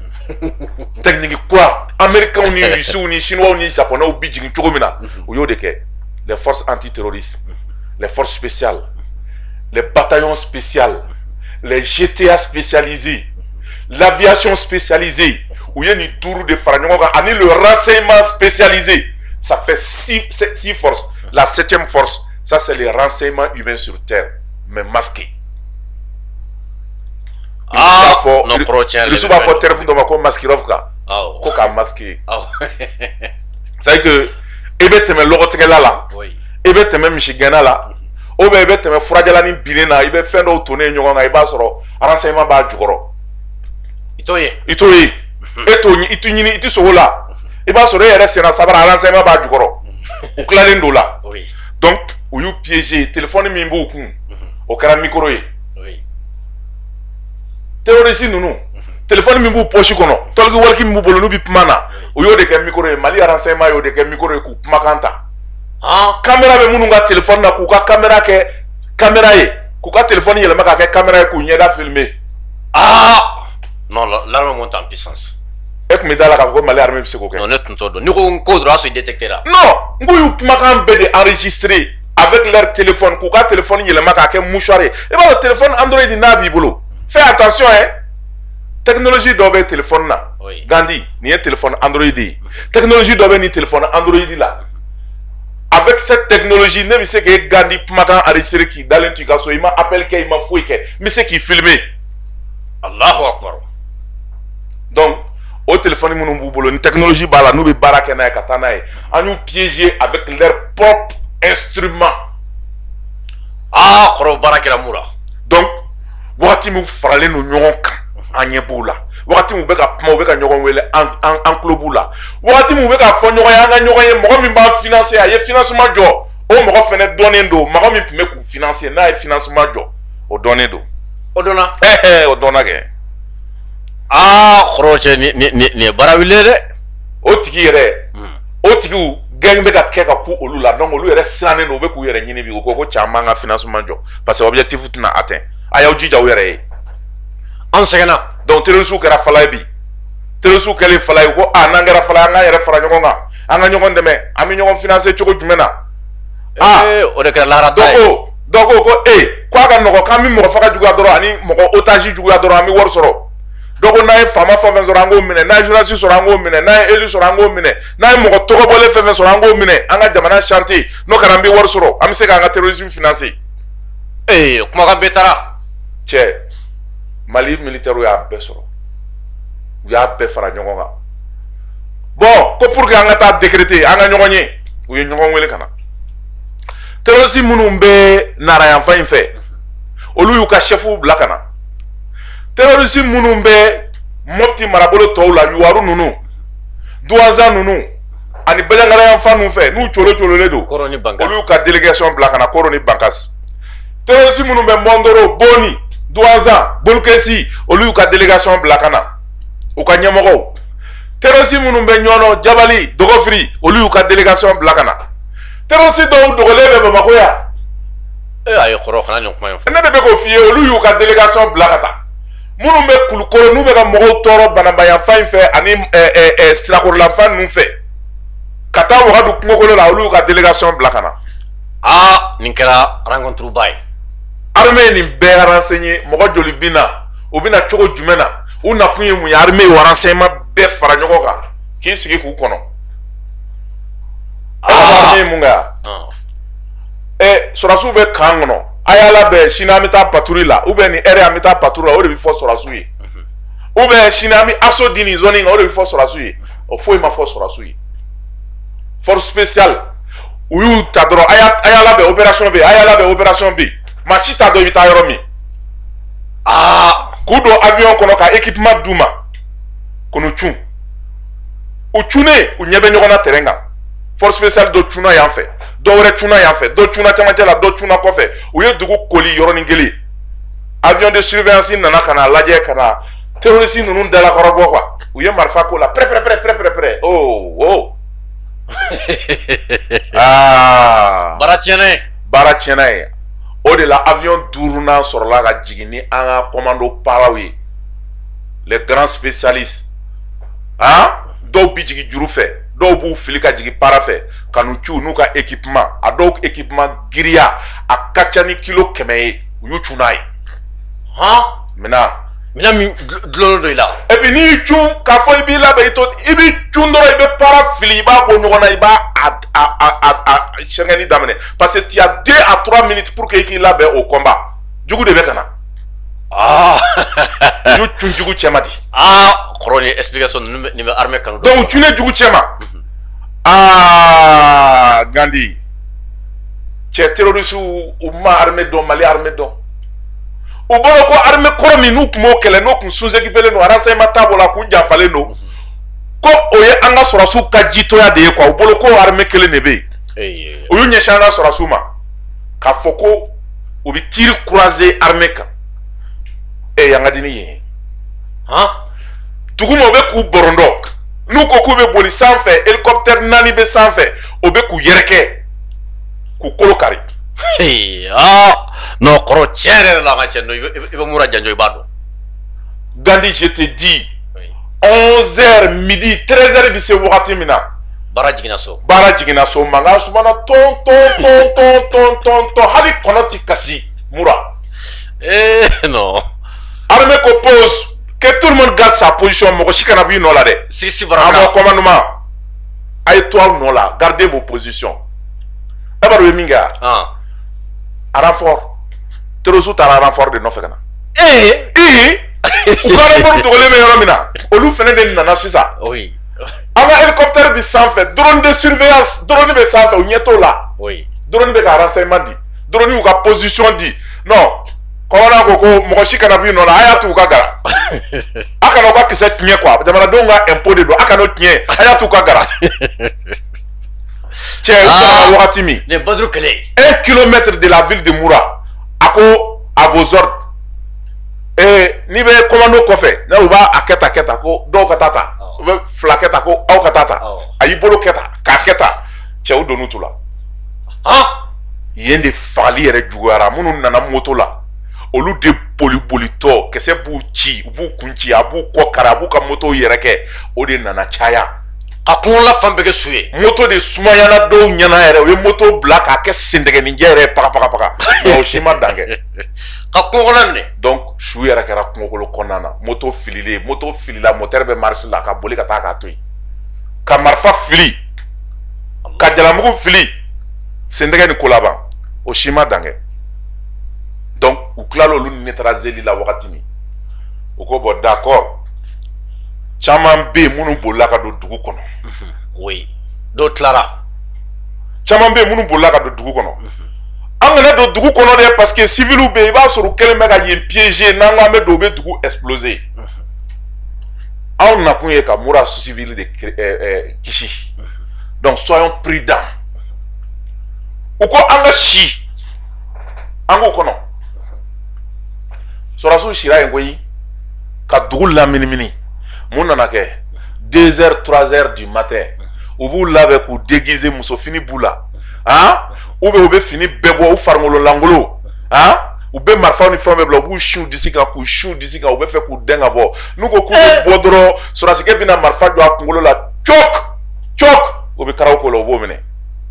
américains ni russiens ni chinois ni japonais u bi jigin cogo min na u y'o de kɛ les forces antiterroristes les forces spéciales les bataillons spéciaux les GTA spécialisés l'aviation spécialisée où il y a une tour de Faragnoga, et le renseignement spécialisé. Ça fait 6 forces. La 7e force, ça c'est les renseignements humains sur terre, mais masqués. Ah, le souba faut terre vous devez masquer l'offre. Quoi masqué. C'est que ebe teme logo tegela la. Ebe teme michigana la. o bɛ i bɛ tɛmɛ furajalani binnen na i bɛ fɛn dɔw tonnen ɲɔgɔn kan i b'a sɔrɔ renseignement b'a jukɔrɔ i t'o ye i t'o ye e t'o i t'u ɲini i tɛ sogo la i b'a sɔrɔ e yɛrɛ senna sabara renseignement b'a jukɔrɔ u tilalen don la donc u y'u piéger téléphone min b'u kun o kɛra micro ye terroriste ninnu téléphone min b'u poche kɔnɔ tɔliki waliki min b'u bolo n'u bɛ kuma na u y'o de kɛ micro ye Mali renseignement y'o de kɛ micro ye k'u kumakan ta caméra bɛ minnu ka téléphone na k'u ka caméra kɛ caméra ye k'u ka téléphone yɛlɛma k'a kɛ caméra ye k'u ɲɛda filmer non l'armée monte en puissance e tun bɛ da la k'a fɔ ko Mali armée bɛ se k'o kɛ non ne tun t'o dɔn ni ko dɔrɔn a sɔrɔ i détecté la non n k'u y'u kumakan bɛɛ de enregistrer avec leur téléphone k'u ka téléphone yɛlɛma k'a kɛ mouchoir ye i b'a dɔn téléphone Android n'a b'i bolo fais attention hein technologie dɔ bɛ téléphone na Gandhi nin ye téléphone Android ye technologie dɔ bɛ nin téléphone Android la avec cette technologie ne bɛ se k'e Gandhi kumakan enregistrer k'i dalen to i ka so i ma appel kɛ i ma foyi kɛ n bɛ se k'i filmer Allahu Akbar donc o téléphone minnu b'u bolo ni technologie b'a la n'u bɛ baara kɛ n'a ye ka taa n'a ye an y'u piéger avec leur propre instrument kɔrɔ baara kɛra mun la donc wagati min faralen don ɲɔgɔn kan an ɲɛ b'u la wagati min u bɛ ka kuma u bɛ ka ɲɔgɔn wele an tulo b'u la wagati min u bɛ ka fɔ ɲɔgɔn ye an ka ɲɔgɔn ye mɔgɔ min b'a financer a ye financement jɔ o mɔgɔ fɛnɛ dɔnnen don mɔgɔ min tun bɛ k'u financer n'a ye financement jɔ o dɔnnen don o dɔnna o dɔnna kɛ kɔrɔ cɛ nin ye baara wuli ye dɛ o tigi yɛrɛ o tigiw gɛn bɛ ka kɛ ka ku olu la donc olu yɛrɛ sirannen don u bɛ k'u yɛrɛ ɲini bi u ko ko caman ka financement jɔ parce que objectif tɛna atteint a y'aw jija u yɛrɛ ye an sɛgɛnna donc terroristes kɛra fala ye bi terroristes kɛlen fala ye ko n'an kɛra fala ye an k'an yɛrɛ fara ɲɔgɔn kan an ka ɲɔgɔn dɛmɛ an bɛ ɲɔgɔn financer cogo jumɛn na o de kɛra laharata ye dɔw ko ko a ka nɔgɔ k'an bɛ mɔgɔ faga juguya dɔrɔn ani mɔgɔ otage juguya dɔrɔn an bɛ wari sɔrɔ dɔw ko n'a ye faama fɛn fɛn sɔrɔ an k'o minɛ n'a ye journaliste sɔrɔ an k'o minɛ n'a ye élu sɔrɔ an k'o minɛ n'a ye mɔgɔ tɔgɔbɔlen fɛn fɛn sɔrɔ an k'o minɛ an ka jamana chanter n'o kɛra an bɛ wari sɔrɔ an bɛ se k'an ka terrorisme financer kumakan bɛɛ taara cɛ Mali militaire y'a bɛɛ sɔrɔ u y'a bɛɛ fara ɲɔgɔn kan bon ko pour que an ka taa décréter an ka ɲɔgɔn ye u ye ɲɔgɔn wele ka na terroristes minnu bɛ narayanfan in fɛ olu y'u ka chefs bila ka na terroristes minnu bɛ Mopti marabolo tɔw la Yuwaru ninnu Douazan ninnu ani Bɛlɛnkarayanfan ninnu fɛ n'u colo-cololen don olu y'u ka délégation bila ka na Koro ni Bankas terroristes minnu bɛ Mondoro Boni Douazan Bolkesi olu y'u ka délégation bila ka na u ka ɲɛmɔgɔw terroristes minnu bɛ Ɲɔnɔ Jabali Dɔgɔfiri olu y'u ka délégation bila ka na terroristes dɔw dogolen bɛ Bamako yan a ye kɔrɔ kana nin kuma in fɔ ne de bɛ k'o f'i ye olu y'u ka délégation bila ka taa minnu bɛ Kulukoro n'u bɛ ka mɔgɔw tɔɔrɔ Banabayanfan in fɛ ani Sirakorolanfan ninnu fɛ ka taa Wagadu kungokolo la olu y'u ka délégation bila ka na nin kɛra rencontre ba ye armée ye nin bɛɛ renseigner mɔgɔ joli bɛ na u bɛ na cogo jumɛn na u nakun ye mun ye armée y'o renseignement bɛɛ fara ɲɔgɔn kan k'i sigi k'u kɔnɔ armée ye mun kɛ sɔrɔsiw bɛ kan kɔnɔ a y'a labɛn sini an bɛ taa patrouille la ou bien nin heure an bɛ taa patrouille la o de bɛ fɔ sɔrɔsiw ye ou bien sini an bɛ assaut di nin zone in kan o de bɛ fɔ sɔrɔsiw ye o foyi ma fɔ sɔrɔsiw ye force spéciale u y'u ta dɔrɔn a y'a labɛn opération bɛ yen a y'a labɛn opération bɛ yen maa si t'a dɔn i bɛ taa yɔrɔ min k'u don avion kɔnɔ ka équipement d'u ma ko n'u cun u cunnen u ɲɛ bɛ ɲɔgɔn na terrain kan force spéciale dɔ cunna yan fɛ dɔ wɛrɛ cunna yan fɛ dɔ cunna camancɛ la dɔ cunna kɔfɛ u ye dugu koli yɔrɔnin kelen avion de surveillance nana ka na lajɛ ka na terroriste ninnu dalakɔrɔbɔ quoi u ye marifa k'o la prɛ baara tiɲɛna ye baara tiɲɛna ye o de la avion duurunan sɔrɔla ka jigin ni an ka commando paraw ye les grands spécialistes dɔw bi jigin juru fɛ dɔw b'u fili ka jigin para fɛ ka n'u ci u n'u ka équipement a dɔw équipement giriya a ka ca ni kilo 100 ye u y'u cun n'a ye minɛn min dulonnen don i la et puis n'i y'i cun k'a fɔ i b'i labɛn i b'i cun dɔrɔn i bɛ para fili i b'a bɔ ɲɔgɔn na i b'a sɛgɛnni daminɛ parce que tu as 2 à 3 minutes pour que i k'i labɛn au combat jugu de bɛ ka na y'u cun jugu cɛ ma di kɔrɔ ni explication nin bɛ armée kanu donc u cunnen jugu cɛ ma Gandhi cɛ terroriste u ma armée dɔn Mali armée dɔn u bolo ko armée kɔrɔ min n'u kun b'o kɛlɛ n'o kun sous-équipé don renseignement t'a bolo kun janfalen don ko o ye an ka sɔrɔsiw ka jitoya de ye quoi u bolo ko armée kelen de bɛ yen u y'u ɲɛsin an ka sɔrɔsiw ma k'a fɔ ko u bɛ tir croisé armée kan yan ka di ni yen duguma u bɛ k'u bɔrɔndɔ n'u ko k'u bɛ boli sanfɛ hélicoptère 4 bɛ sanfɛ o bɛ k'u yɛrɛkɛ k'u kolo kari non kɔrɔ tiɲɛ yɛrɛ la ka cɛ i bɛ mura janjɔ i b'a dɔn Gandhi je te dis 11h midi 13h bɛ se wagati min na baara jiginna so mankan sumana ton hali kɔnɔ ti kasi mura non armée ko pose que tout le monde garde sa position mɔgɔ si kana b'i nɔ la dɛ si bara an bɔ commandement a ye to aw nɔ la gardez vos positions e b'a dɔn u ye min kɛ a renfort terroriste taara renfort de nɔfɛ ka na u ka renfort dogolen bɛ yɔrɔ min na olu fɛnɛ de nana sisan an ka hélicoptère bi sanfɛ drone de surveillance drone bɛ sanfɛ u ɲɛ t'o la drone bɛ ka renseignement di drone y'u ka position di non kɔmana ko mɔgɔ si kana b'i nɔ la a y'a to u ka gara a kana u ka kisɛ tiɲɛ quoi jamanadenw ka impôt de don a kana o tiɲɛ a y'a to u ka gara cɛ u taara wagati min 1 kilomètre de la ville de Moura a ko à vos ordres n'i bɛ commando kɔfɛ n'a u b'a kɛ tan ko dɔw ka taa ta u bɛ fila kɛ tan ko aw ka taa ta a y'i bolo kɛ tan k'a kɛ tan cɛw donn'u tu la yen de fagali yɛrɛ juguyara minnu nana moto la olu de bolitɔ kisɛ b'u ci u b'u kun ci a b'u kɔ kari a b'u ka moto yɛrɛ kɛ o de nana caya a kungola fan bɛɛ kɛ su ye moto de sumayana dɔw ɲɛna yɛrɛ u ye moto bila k'a kɛ sendɛgɛninjɛ yɛrɛ paga nka o si ma dan kɛ ka kungola minɛ donc su yɛrɛ kɛra kungokolo kɔnɔna na moto filila moteur bɛ marche la ka boli ka taa k'a to yen ka marifa fili ka jalamugu fili sendɛgɛ ni ko laban o si ma dan kɛ donc u tilala olu neutraliser la wagati min u ko bon d'accord caman bɛ yen minnu bolila ka don dugu kɔnɔ dɔw tilara caman bɛ yen minnu bolila ka don dugu kɔnɔ an kana don dugu kɔnɔ dɛ parce que civiliw bɛ yen i b'a sɔrɔ u kɛlen bɛ ka yen piéger n'an ko an bɛ don u bɛ dugu exploser anw nakun ye ka Moura civil de kisi donc soyons prudents u ko an ka si an k'o kɔnɔ sɔrɔsiw sira yen koyi ka dugu laminimini mun nana kɛ 2h 3h du matin u b'u labɛn k'u déguiser musofini b'u la ou bien u bɛ fini bɛɛ bɔ u farikolo langolo u bɛ marifaw ni fɛnw bɛɛ bila u b'u siw disi kan k'u siw disi kan u bɛ fɛ k'u dɛn ka bɔ n'u ko k'u bɛ bɔ dɔrɔn sɔrɔsikɛ bɛna marifa jɔ a kunkolo la cɔk u bɛ karaw ko la u b'o minɛ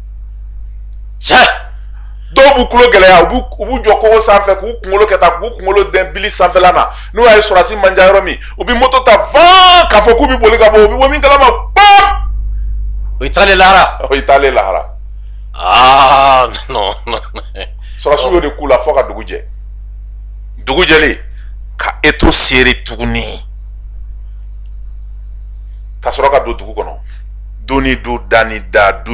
dɔw b'u kulo gɛlɛya u b'u jɔ kogo sanfɛ k'u kunkolo kɛ tan k'u kunkolo dɛn bili sanfɛla na n'u y'a ye sɔrɔsi man ca yɔrɔ min u bɛ moto ta van k'a fɔ k'u bɛ boli ka bɔ u bɛ bɔ min kalama bam o ye taalen lahara non sɔrɔsiw y'o de k'u la fo ka dugu jɛ dugu jɛlen ka etro seere tuguni ka sɔrɔ ka don dugu kɔnɔ duni du dani da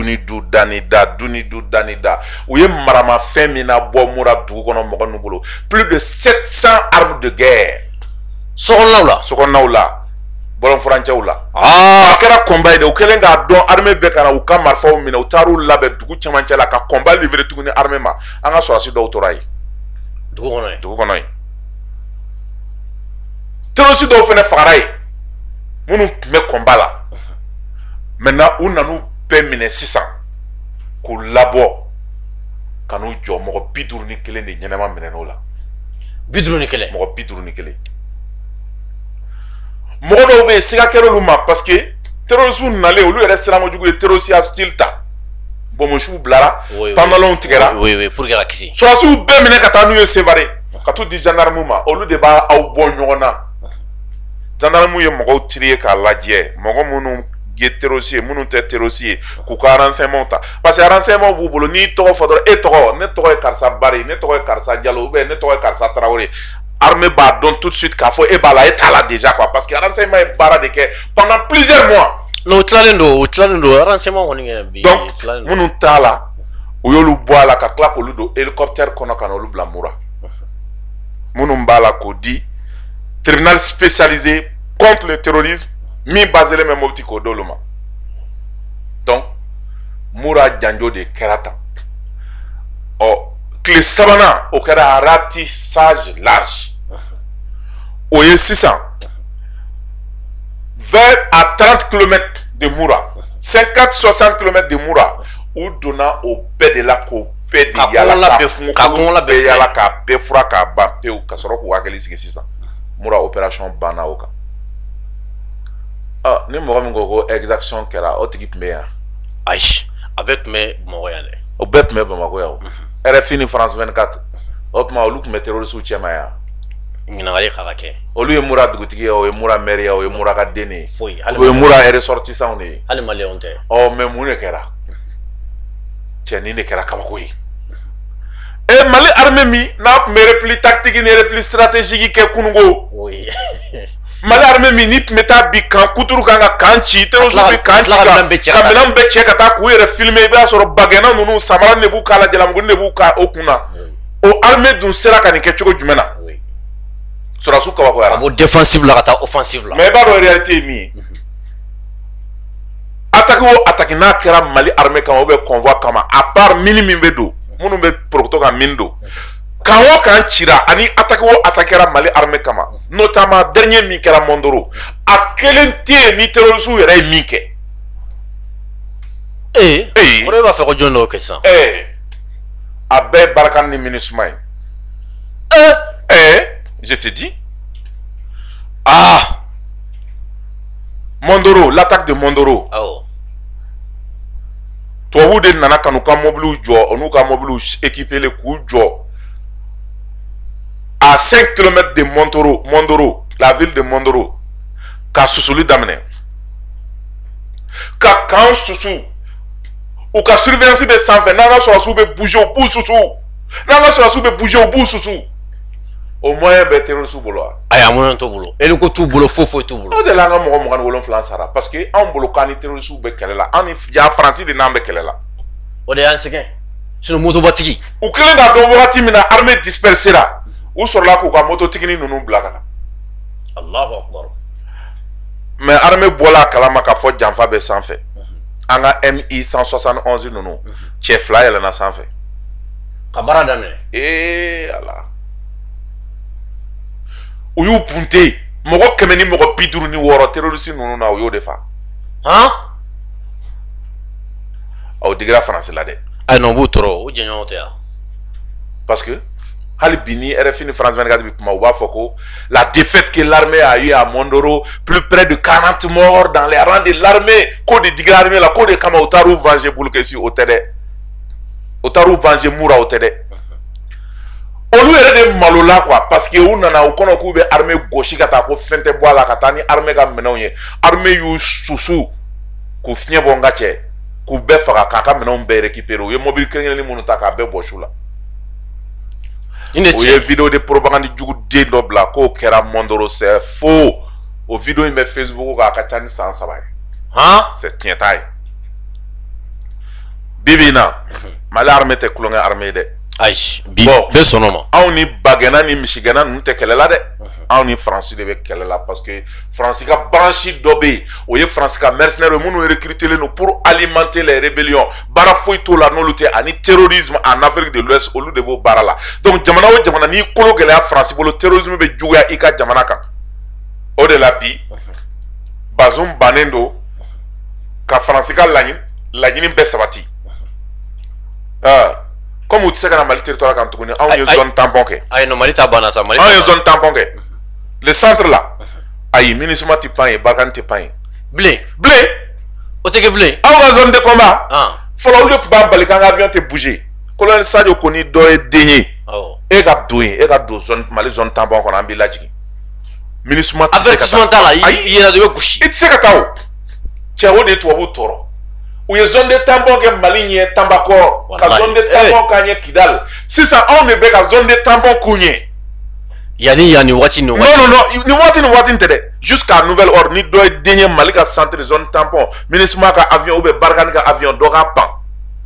u ye maramafɛn min na bɔ Moura dugu kɔnɔ mɔgɔ ninnu bolo plus de 700 armes de guerre sokɔnɔnaw la bɔlɔnfurancɛw la a kɛra combat ye de u kɛlen k'a dɔn armée bɛɛ ka na u ka marifaw minɛ u taar'u labɛn dugu cɛmancɛ la ka combat livrer tuguni armée ma an ka sɔrɔsi dɔw tora yen dugu kɔnɔ yen terroriste dɔw fɛnɛ fagara yen minnu tun bɛ combat la maintenant u nan'u bɛɛ minɛ sisan k'u labɔ ka n'u jɔ mɔgɔ 51 de ɲɛnama minɛn'o la 51 mɔgɔ 51 mɔgɔ dɔw bɛ yen siga kɛra olu ma parce que terroriste nalen olu yɛrɛ sirankojugu ye terroriste ya style ta bɔnmɔsiw bilara pantalon tigɛra pour que ka kisi sɔrɔsiw bɛɛ minɛ ka taa n'u ye Sévaré ka t'u di gendarme ma olu de b'a aw bɔ ɲɔgɔn na gendarme ye mɔgɔw tiriye k'a lajɛ mɔgɔ minnu ye terroriste ye minnu tɛ terroriste ye k'u ka renseignement ta parce que renseignement b'u bolo n'i tɔgɔ fɔ dɔrɔn e tɔgɔ ne tɔgɔ ye karisa Bari ne tɔgɔ ye karisa Diallo ou bien ne tɔgɔ ye karisa Traoré armée b'a dɔn tout de suite k'a fɔ e b'a la e t'a la déjà quoi parce que renseignement ye baara de kɛ pendant plusieurs mois. Non o tilalen don renseignement kɔni kɛ bi. donc minnu t'a la u y'olu bɔ a la ka tila k'olu don hélicoptère kɔnɔ ka na olu bila Mura minnu b'a la k'o di tribunal spécialisé contre le terrorisme min basé bɛ Mopti k'o d'olu ma donc Mura janjo de kɛra tan ɔ tile sabanan o kɛra ratissage large o ye sisan 20 à 30 km de Mura 50-60 km de Mura u donna o bɛɛ de la k'o bɛɛ de yala ka yala k'a bɛɛ fura k'a ban pewu ka sɔrɔ k'u hakili sigi sisan Mura opération banna o kan ni mɔgɔ min ko ko exaction kɛra o tigi tun bɛ yan ayi a bɛɛ tun bɛ Bamakɔ yan dɛ o bɛɛ tun bɛ Bamakɔ yan o RFI ni France 24 o tuma olu tun bɛ terroriste cɛman yan ɲininkali ka kɛ olu ye Mura dugutigi ye o ye Mura maire ye o ye Mura ka den de ye foyi o ye Mura ressortissant de ye hali maliyɛnw tɛ mais mun de kɛra cɛ nin de kɛra kabako ye Mali armée min n'a tun bɛ repli tactique ni repli stratégique kɛ kununko Mali armée min ni tun bɛ taa bi kan kuturu kan ka kan ci terroriste bɛ kan ci ka minɛnw bɛɛ cɛ ka taa k'u yɛrɛ filmer i b'a sɔrɔ bagɛnna ninnu samara de b'u k'a la jalamugunin de b'u ka o kunna o armée dun sera ka nin kɛ cogo jumɛn na sɔrɔdasiw kabakoyara a bɔ défensive la ka taa offensive la mais i b'a dɔn réalité ye min ye attaque o attaque n'a kɛra Mali armée kama ou bien convoi kama à part mini min bɛ don minnu bɛ porokoto ka mini don kan o kan cira ani attaque o attaque kɛra Mali armée kama notamment dernier min kɛra Mondoro a kelen tɛ yen ni terroriste yɛrɛ ye min kɛ o de b'a fɛ ko jɔn dɔw kɛ sisan a bɛɛ ye Barakani ni MINUSMA ye je te dis Mondoro l'attaque de Mondoro tubabuw de nana ka n'u ka mobiliw jɔ n'u ka mobiliw équipés k'u jɔ à 5 km de Mondoro la ville de Mondoro ka susuli daminɛ ka kan susu u ka surveillance bɛ sanfɛ n'an ka sɔrɔdasiw bɛ bouger u b'u susu n'an ka sɔrɔdasiw bɛ bouger u b'u susu o moyen bɛ terroriste bolo wa ayi a moyen t'u bolo hélico t'u bolo foyi t'u bolo o de la an ka mɔgɔ 27 sara parce que anw bolo k'an ni terroriste bɛ kɛlɛ la an ni Faransi de n'an bɛ kɛlɛ la o de y'an sɛgɛn sinon motobatigi u kelen k'a dɔn wagati min na armée dispersera u sɔrɔla k'u ka mototigini ninnu bila ka na Allahu Akbar mais armée bɔla a kalama k'a fɔ janfa bɛ sanfɛ an ka MI 171 ninnu cɛ 2 yɛlɛnna sanfɛ ka baara daminɛ ala u y'u punte mɔgɔ 100 ni mɔgɔ 56 terroriste ninnu na u y'o de fa aw digira Faransi la dɛ ayi non b'u tɔɔrɔ u jɛɲɔgɔnw tɛ yan parce que hali bi ni RFI ni France 24 bi kuma u b'a fɔ ko la défaite que l'armée a eu à Mondoro plus près de 40 morts dans les rangs de l'armée k'o de digira armée la k'o de kama u taar'u venger Bolokesi o tɛ dɛ u taar'u venger Mura o tɛ dɛ olu yɛrɛ de malola quoi parce que u nana u kɔnɔ k'u bɛ armée gosi ka taa ko fɛn tɛ bɔ a la ka taa ni armée ka minɛnw ye armée y'u susu k'u fiɲɛ bɔ n ka cɛ k'u bɛɛ faga k'a ka minɛnw bɛɛ récupérer u ye mobile kelen-kelen minnu ta k'a bɛɛ bɔ su la o ye vidéo de propagande jugu den dɔ bila k'o kɛra Mondoro c'est faux o vidéo in bɛ Facebook kan a ka ca ni san 3 ye c'est tiɲɛ t'a ye bi bi in na Mali armée tɛ kulonkɛ armée ye dɛ ayi bi bɛɛ sɔnna o ma anw ni bagɛnna ni misigɛnna ninnu tɛ kɛlɛ la dɛ anw ni Faransi de bɛ kɛlɛ la parce que Faransi ka branche dɔ bɛ yen o ye Faransi ka mercenaires minnu recruter len don pour alimenter les rébellions baara foyi t'o la n'olu tɛ ani terrorisme en Afrique de l'Ouest olu de b'o baara la donc jamana o jamana n'i kolo gɛlɛya Faransi bolo terrorisme bɛ juguya i ka jamana kan o de la bi Bazoum bannen don ka Faransi ka laɲini bɛɛ sabati comme u tɛ se ka na Mali territoire kan tuguni anw ye zone tampon kɛ ayi non Mali ta banna sa Mali anw ye zone tampon kɛ le centre là ayi MINUSMA tɛ pan ye Barakani tɛ pan ye bilen o tɛ kɛ bilen anw ka zone de combat fɔlɔ olu de tun b'an bali k'an ka avion tɛ bouger colonel Sadio ko ni dɔ ye den ye e ka don yen e ka don Mali zone tampon kɔnɔ an b'i lajigin MINUSMA tɛ se ka taa avertissement t'a la i yɛrɛ de bɛ gosi i tɛ se ka taa o cɛ o de ye tubabuw tɔɔrɔ u ye zone de tampon kɛ Mali ɲɛ Tambakɔrɔ ka zone de tampon k'an ɲɛ Kidal sisan anw de bɛ ka zone de tampon k'u ɲɛ yanni waati non ni waati tɛ dɛ jusqu'à nouvel ordre ni dɔ ye den ye Mali ka centre zone tampon MINUSMA ka avion ou bien Barakani ka avion dɔ k'a pan dɔ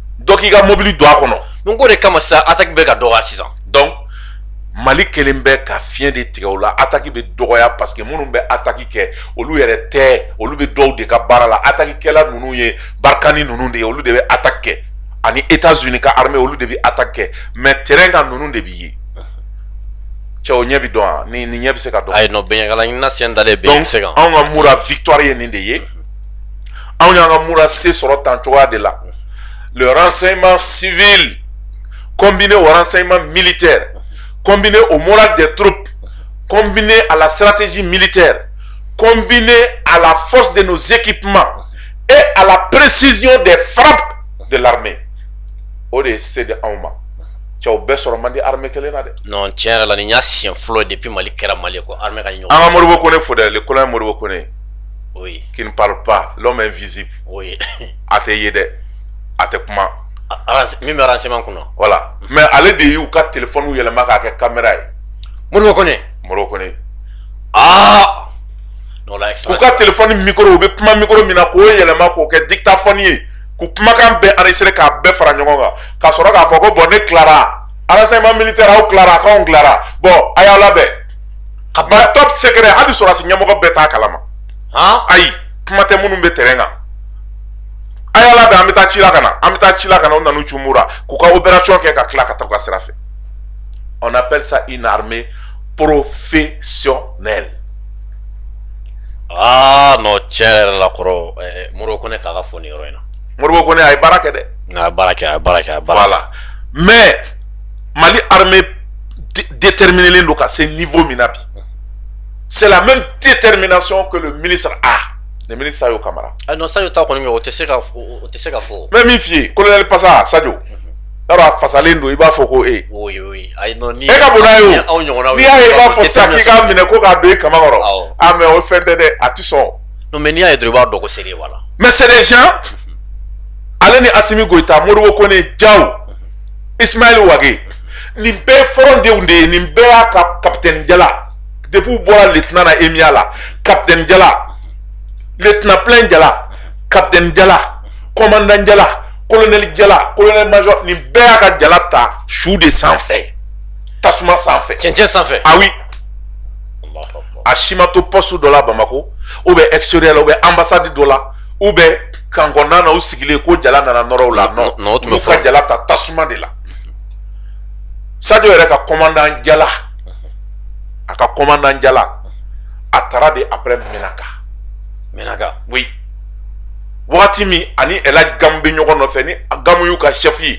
k'i ka mobili don a kɔnɔ. donc o de kama sa attaque bɛ ka dɔgɔya sisan. donc Mali kelen bɛ ka fiɲɛ de tigɛ o la attaque bɛ dɔgɔya parce que minnu bɛ attaque kɛ olu yɛrɛ tɛ olu bɛ dɔw de ka baara la attaque kɛla ninnu ye Barkani ninnu de ye olu de bɛ attaque kɛ ani États-Unis ka armée olu de bɛ attaque kɛ mais terrain kan ninnu de bɛ ye cɛ o ɲɛ bɛ dɔn wa ni ɲɛ bɛ se ka dɔn. ayi non bɛnkala ɲina sen dalen bɛ donc se kan. anw ka mura victoire ye nin de ye anw y'an ka mura se sɔrɔ tan cogoya de la le renseignement civil combiné au renseignement militaire combiné au moral des troupes, combiné à la stratégie militaire, combiné à la force de nos équipements et à la précision des frappes de l'armée. C'est de Aouma. Tu as oublié sur le armée qu'elle est. Non, tiens, la ligne c'est un flot depuis Mali Kera Mali quoi. Armée gagne. Ah, Moribo connaît Fodé, le colonel Moribo connaît. Oui. Qui ne parle pas, l'homme invisible. Oui. Ateyede, Atekuma. Même renseignement qu'on a. Voilà. Mais allez de ou quatre téléphones où il y a la caméra. Moribo connaît. Moribo connaît. Ah. Non la ou quatre téléphones micro ou be kuma micro mina ko yelema ko ke dictaphone yi. Ku kuma kan be enregistrer ka be fara nyonga. Ka soro ka foko bonne Clara. Renseignement militaire ou Clara ka on Clara. Bon, ayala be. Ba top secret hadi sora si nyamo ko beta kalama. Hein? Ayi, kuma te munu be terenga. Ayala be amita chila kana on nanu chumura. Ku ka opération ke ka kla ka tabka serafe. On appelle ça une armée professionnelle. Ah non, tiens la koro Moro connaît ka foni roina. Moro connaît ay baraka de. Na baraka. Voilà. Mais Mali armée déterminée le ce niveau minabi. C'est la même détermination que le ministre a. Le ministre Sayo Kamara. Ah non, Sayo ta connaît o te se ka fo. Même mi fie, colonel Passa Sadio. Alors fasalendo iba foko e. Oui. Ay non ni. E ka bonayo. Ni ay ba fo saki ka mine ko ka do Kamaro. Ah mais on fait de atison. Non mais ni ay droit do ko sérieux voilà. Mais c'est des gens Aleni Assimi Goïta, Moro Kone Diaw, Ismaël Ouagé, Nimbe Foron de Oundé, Nimbe Capitaine Diala, depuis Bola lieutenant à Emiala, Capitaine Diala, lieutenant plein Diala, Capitaine Diala, commandant Diala, colonel-major, Nimbe Diala ta chou de sans fait, Tasuma sans fait. Tiens sans fait. Ah oui. A Shimato Posu Dola Bamako, ou bien extérieur, ou bien ambassade Dola, ou bien Kangona na usigile ko jala na noro la non tu ka jala ta tasuma de la Sadio yɛrɛ ka commandant jala aka commandant jala atara de après Menaka oui wagati mi ani Elaj Gambe ɲɔgɔn nɔfɛ ni Gamu y'u ka chef ye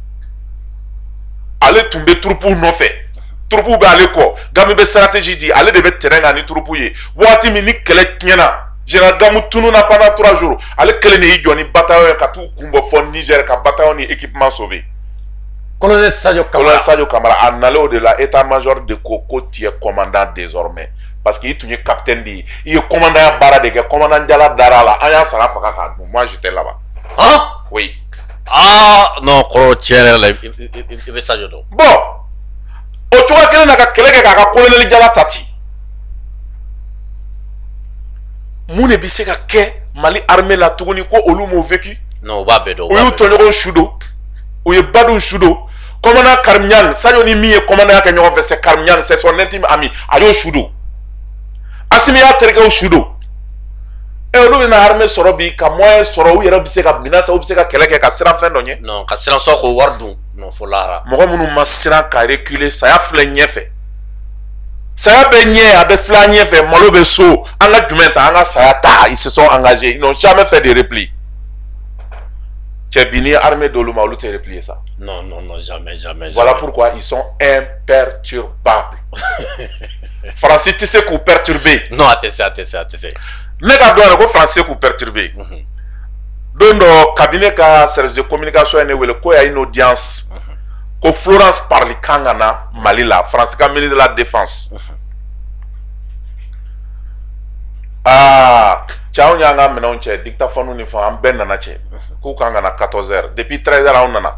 ale tun bɛ troupe nɔfɛ troupe bɛ ale kɔ Gamu bɛ stratégie di ale de bɛ terrain kan ni troupe ye wagati mi ni kɛlɛ tiɲɛna Général Gamou Tounouna pendant 3 jours. Allez, quel est le bataillon qui a Niger, qui bataillon et équipement sauvé. Colonel Sadio Kamara a allé au-delà, état-major de Koko, tu es commandant désormais. Parce qu'il est capitaine, il est commandant à Baradeke, commandant Diala Darala, Aya Sarafaka. Moi j'étais là-bas. Hein? Oui. Ah non, il veut Sadio. Bon, au tu vois qu'il y a un colonel Diala Tati. Moune bi se ka kɛ Mali armée la tuguni ko olu m'o vécu. Non, ba bedo. O yu toɲɔgɔn sudo. O ye Badou sudo. Commandant Karmian, Sadio ni mi ye commandant ka ɲɔgɔn fɛ c'est Karmian, c'est son intime ami. A y'o sudo. Assimi y'a terikɛw sudo. Et olu bɛ na armée sɔrɔ bi ka moyen sɔrɔ u yɛrɛ bɛ se ka minan san u bɛ se ka kɛlɛ kɛ ka siran fɛn dɔ ɲɛ. Non, ka siran sɔrɔ ko wari dun. Non, fo lara. Mɔgɔ minnu ma siran ka reculer saya filɛ ɲɛfɛ. Saya bɛ ɲɛ a bɛ fila ɲɛfɛ malo bɛ so an ka jumɛn ta an ka saya ta ils se sont engagés ils n'ont jamais fait de repli cɛ bi ni armée dɔw ma olu tɛ replier ça. Non jamais. Voilà pourquoi ils sont imperturbables. Français tɛ se k'u perturber. Non a tɛ se. Ne ka dɔn yɛrɛ ko Français k'u perturber. Don dɔ cabinet ka service de communication ye ne wele ko y'a une audience. Ko Florence Parly kan ka na Mali la France ka ministre de la défense. Ah, cɛw y'an ka minɛnw cɛ dictaphone ni fɛn an bɛɛ nana cɛ k'u kan ka na 14h depuis 13h anw nana.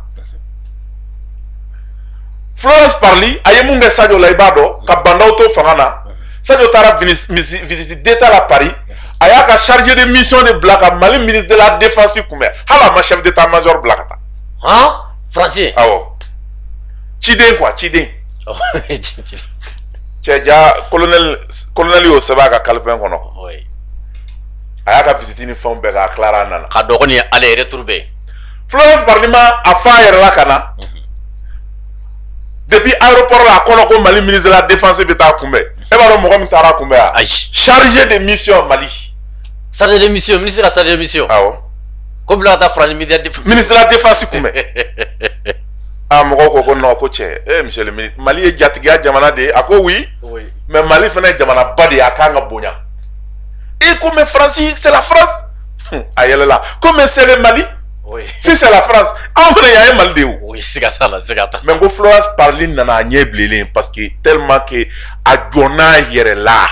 Florence Parly a ye mun kɛ Sadio la i b'a dɔn ka bandaw to fanga na Sadio taara visite d'état la Paris a y'a ka chargé de mission de bila ka Mali ministre de la défense kunbɛn hali a ma chef d'état major bila ka taa. Hein? Français? Ah ouais. Chiden quoi, Chiden. Oh, Tchèja, colonel yo seba ka kalpen kono. oui. Aya ka visite ni fond be ka Clara nana. Ka dogoni aller retourner. Florence Parlima a fa yere la kana. Depuis aéroport la kono ko Mali ministre de la défense beta kumbe. E ba do mo mi tara kumbe a. Chargé de mission Mali. Chargé de mission, ministre de la chargé de mission. Ah ouais. Comme la ta France ministre de la défense kumbe. Ah mo ko non ko che. Monsieur le ministre, Mali e jatiga jamana de ako oui. Oui. Mais Mali fana jamana badi akanga bonya. Et comme France, c'est la France. Aïe là. Comme c'est le Mali. Oui. Si c'est la France, en vrai, il y a un mal de où. Oui, c'est ça là, c'est ça. Mais go Florence parle nana blélé parce que tellement que a Jona yere là.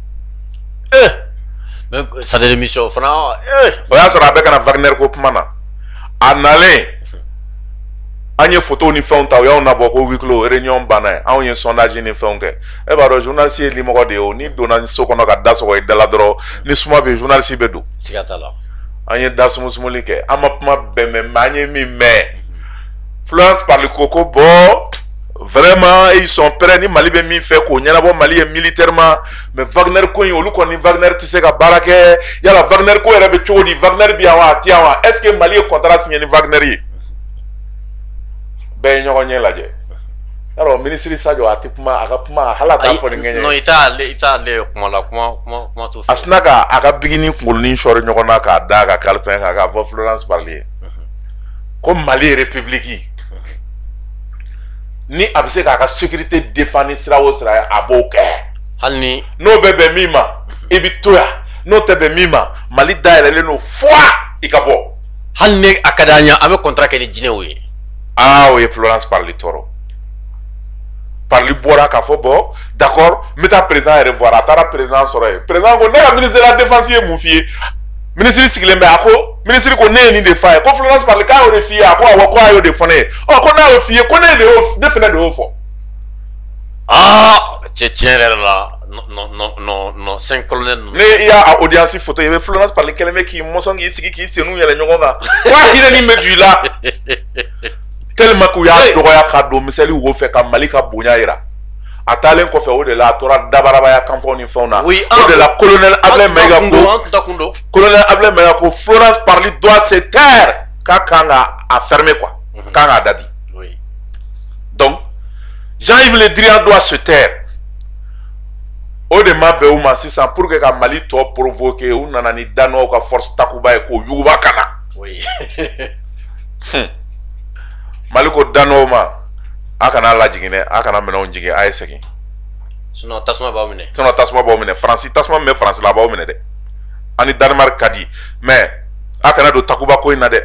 Même ça de l'émission fana. Oya sera avec un Wagner ko kumana. Anale. Anye photo ni fɛnw ta on a beaucoup huis clos réunion bana anw ye sondage ni fɛnw kɛ e b'a dɔn journaliste li mɔgɔ de o ni donna so kɔnɔ ka da sɔgɔ i dala dɔrɔn ni suma bɛ journaliste bɛ don siga t'a la an ye da sumusumuli kɛ an ma kuma bɛn mɛ an ye min mɛn Florence parle koko bon vraiment ils sont prêts ni Mali bɛ min fɛ k'o ɲɛnabɔ Mali ye militairement mais Wagner ko in olu kɔni Wagner tɛ se ka baara kɛ yala Wagner ko yɛrɛ bɛ cogo di Wagner bi yan wa a ti yan wa est-ce que Mali ye contrat signé ni Wagner ye ben ɲɔgɔn ɲɛ lajɛ alors ministre Sadio a tɛ kuma a ka kuma hala t'a fɔ ni ŋɛɲɛ non i t'ale kuma la kuma to a sina ka a ka bigini kunkolonin sɔri ɲɔgɔn na k'a da ka kalifɛn kan k'a fɔ Florence Parly ye ko Mali république ni a bɛ se k'a ka sécurité défend ni sira o sira ye a b'o kɛ hali ni n'o bɛ bɛn min ma i bɛ to yan n'o tɛ bɛn min ma Mali dayɛlɛlen don fo i ka bɔ hali ni a ka d'an ye an bɛ contrat kɛ ni jinɛw ye. Ah oui, Florence Parly toro. Parly bora k'a fɔ bon d'accord n bɛ taa président yɛrɛ voir a taara président sɔrɔ yen président ko ne ka ministre de la défense ye mun f'i ye ministre sigilen bɛ a ko ministre ko ne ye nin de f'a ye ko Florence Parly k'a y'o de f'i ye a ko awɔ ko a y'o de fɔ ne ye ɔ ko n'a y'o f'i ye ko ne fɛnɛ de y'o fɔ. Ah tiɲɛ yɛrɛ la non 5 colonels ne i y'a audience photo i bɛ Florence Parly kɛlen bɛ k'i mɔsɔn k'i sigi k'i senw yɛlɛ ɲɔgɔn kan wa hinɛ bɛ don i la. Tellement qu'il y a dɔgɔya ka don misɛliw wo fɛ ka Mali ka bonya yira a taalen kɔfɛ o de la a tora dabarabaya kanfɔw ni fɛnw na o de la colonel Ablaye Mayiga ko colonel Ablaye Mayiga ko Florence Parly doit se taire k'a kan ka fermer quoi kan k'a dadi donc Jean-Yves Le Drian doit se taire o de ma bɛn u ma sisan pour que ka Mali tɔ provoquer u nana ni Danow ka force takuba ye k'o yuguba ka na. Mali ko Danow ma a kana lajigin dɛ a kana minɛnw jigin a ye segin sinon tasuma b'aw minɛ France tasuma min bɛ France la a b'aw minɛ dɛ ani Danemark ka di mais a kana don takuba ko in na dɛ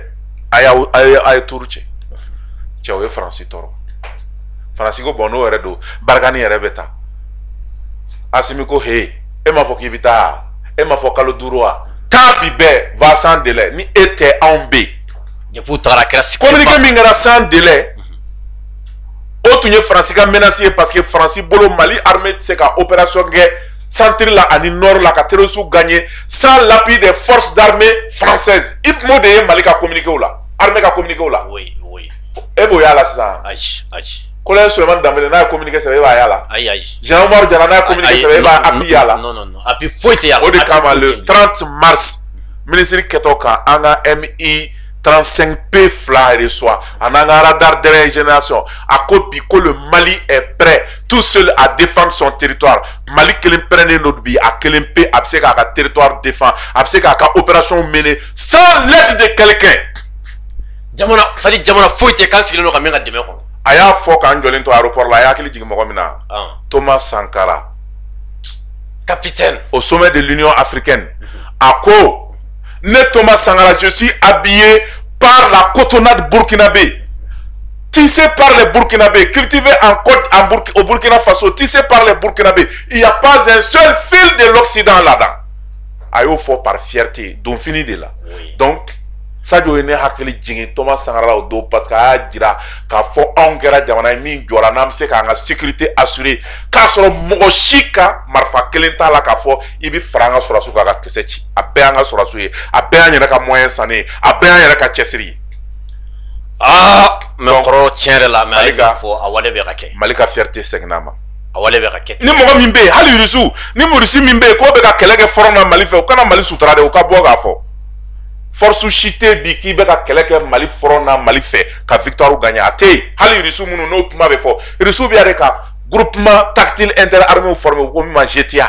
a ye tuuru cɛ o ye France tɔɔrɔ France ko bon n'o yɛrɛ don Barikani yɛrɛ bɛ taa Assimi ko he e m'a fɔ k'i bɛ taa e m'a fɔ kalo 5 wa temps bi bɛɛ va sans délai ni e tɛ anw bɛ communiqué min kɛra sans délai o tun ye France ka menace ye parce que France bolo Mali armée tɛ se ka opération kɛ centre la ani nord la ka terroristes gagner sans l'appui des forces armées françaises IPMO de ye Mali ka communiqué la armée ka communiqué la e b'o y'a la sisan colonel Souleymane Dembélé n'a ye communiqué sɛbɛn e b'a y'a la Jean Omar Diarra n'a ye communiqué sɛbɛn e b'a appui y'a la non appui foyi tɛ y'a la o de kama le 30 mars ministre kɛtɔ kan an ka MI 35P fla reçoit en un radar dernière génération à copie que le Mali est prêt tout seul à défendre son territoire. Mali kelen prenne notre bi à kelen P a se ka territoire défend a se ka opération menée sans l'aide de quelqu'un. Jamana sali jamana foite kan sigilo no kamenga deme ko. Aya fo kan jolin to aéroport la ya kili jigi moko mina. Thomas Sankara capitaine au sommet de l'Union africaine. Ako ne Thomas Sankara, je suis habillé par la cotonnade burkinabé, tissé par les Burkinabés, cultivé au Burkina Faso, tissé par les Burkinabés. Il n'y a pas un seul fil de l'Occident là-dedans. Ayo fort par fierté, donc fini de là. Donc, ça doit être hakili jingé Thomas Sankara au dos parce qu'il a dira qu'il faut engrais jamana min jora nam se ka sécurité assurée car sur mogoshika marfa kelenta la ka fo ibi franga sur la suka ka kesechi a be anga sur la suye a be anya ka moyen sané a be anya ka chesiri Ah, mais koro tiens la mais il faut awale be kake. Malika fierté segnama. Awale be kake. Ni mo min be hali rusu ni murisi min be ko be ka kelege forona Mali fe o kana Mali sutra de o ka bo ga fo. Force chité bi ki be ka kelege Mali forona Mali fe ka victoire gagner ate hali rusu munu no kuma be fo. Rusu bi are ka groupement tactile interarmé formé ko mi ma GTA.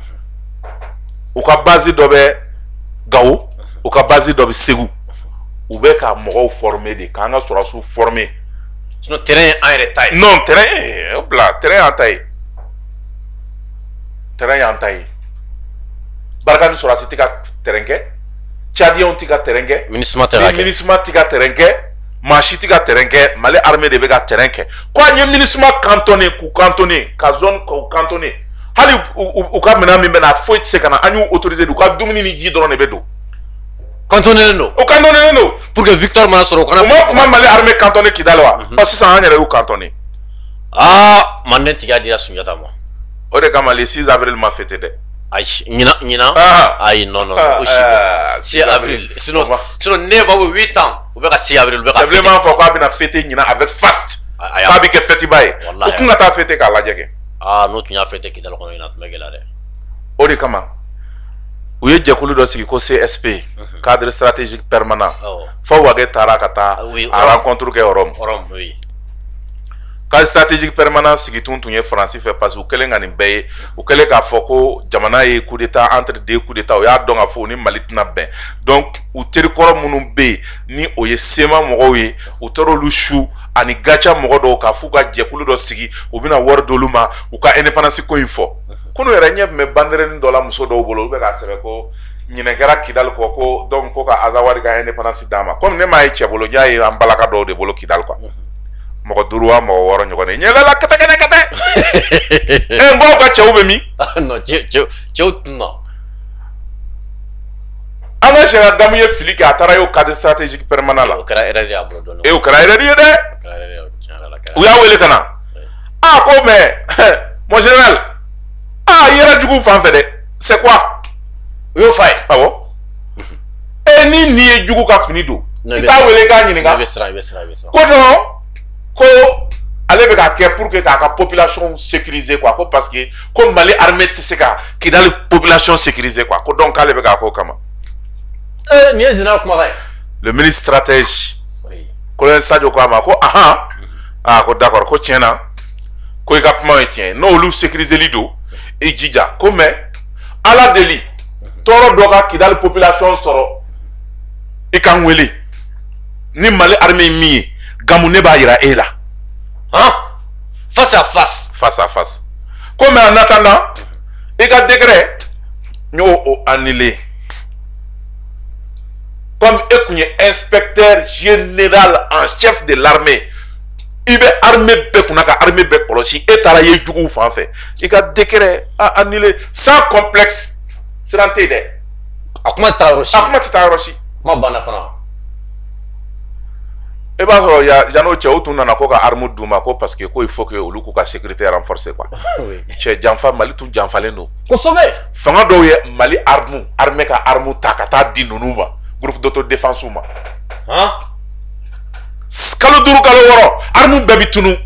O ka base do be Gao, o ka base do be Ségou. Ou bien qu'à mort formé de quand on sera sous formé. Sinon terrain en taille. Non terrain en taille. Terrain en taille. Bargani sera si tika terrain ke. Tchadion tika terrain ke. Ministre terrain ke. Ministre tika terrain ke. Machi tika terrain ke. Malais armée de bega terrain ke. Quoi ni ministre cantonné ku cantonné, ka zone ku cantonné. Hali ou ka mena mi bena faut se kana anyu autorisé du ka dumuni ni ji drone bedo. Cantonné no. O cantonné no. Pour que Victor Manasoro kana. Comment Mali armée cantonné Kidalwa. Parce que ça en est où cantonné. Ah, manen tiga dia sunyata mo. O de kama le 6 avril ma fêté de. Aïe, nina. Aïe, non. 6 avril. Sinon never 8 ans. Ou bien 6 avril, ou bien. C'est vraiment faut quoi bien fêter nina avec fast. Pas bien que fêter bail. O kunga ta fêter ka la jage. Ah, nous tu as fêté Kidal kono ina tumegela de. O de kama. Ou ye jekulu do sigi ko CSP, cadre stratégique permanent. Faut wage tara kata à rencontre ke Rome. Rome, oui. Cadre stratégique permanent sigi tunye français fait parce que kelen ngani beye, ou kele ka foko jamana ye coup d'état entre deux coups d'état o ya donc a fo ni malitina ben. Donc ou terikoro munu be ni o ye sema mogo ye, ou toro lushu ani gacha mogo do ka fuka jekulu do sigi, ou bina wor doluma, ou ka indépendance ko info. Kono yɛrɛ ɲɛ me banderen dɔ la muso dɔw bolo olu bɛ k'a sɛbɛn ko ɲinɛ kɛra Kidal kɔ ko donc ko ka Azawadi ka indépendance d'a ma comme ne m'a ye cɛ bolo n y'a ye an balaka dɔw de bolo Kidal quoi mɔgɔ 5 wa mɔgɔ 6 ɲɔgɔn ye ɲɛlɛla kɛtɛ n baw ka cɛw bɛ min non cɛw tun na an ka sɛnɛ damu ye fili kɛ a taara y'o cadre stratégique permanent la o kɛra erreur ye a bolo dɔɔni o kɛra erreur ye dɛ u y'a wele ka na ah ko mais mon général ah, yera jugu fan fɛ dɛ c'est quoi yo fay awo e ni ye jugu ka fini do i t'a wele k'a ɲininka i bɛ siran ko non ko ale bɛ k'a kɛ pour que k'a ka population sécuriser quoi ko parce que ko Mali armée tɛ se ka Kidal population sécuriser quoi ko donc k'ale bɛ k'a ko kama nin ye zina kuma ye le ministre stratège colonel Sadio ko a ma ko ahan ah ko d'accord ko tiɲɛ na ko i ka kuma ye tiɲɛ n'olu sécuriser li do et jija comme ala deli toro doga Kidal population soro e kan wele ni Mali armée mi gamu ne ba yira e la hein face à face comme en attendant e ka décret nyo annulé comme e kunye inspecteur général en chef de l'armée il be armée be kunaka armée be kolosi et tara ye jugu fan fɛ i ka décret a annulé sans complexe sirante dɛ a kuma taa yɔrɔ si kuma banna fana e b'a sɔrɔ yan'o cɛ o tun nana ko ka arme d'u ma ko parce que ko il faut que olu k'u ka sécurité renforcer quoi cɛ janfa Mali tun janfalen don kosɛbɛ fanga dɔw ye Mali armée ka arme ta ka taa di ninnu ma groupe d'autodéfense ma kalo 5 kalo 6 armu bɛɛ bi tunu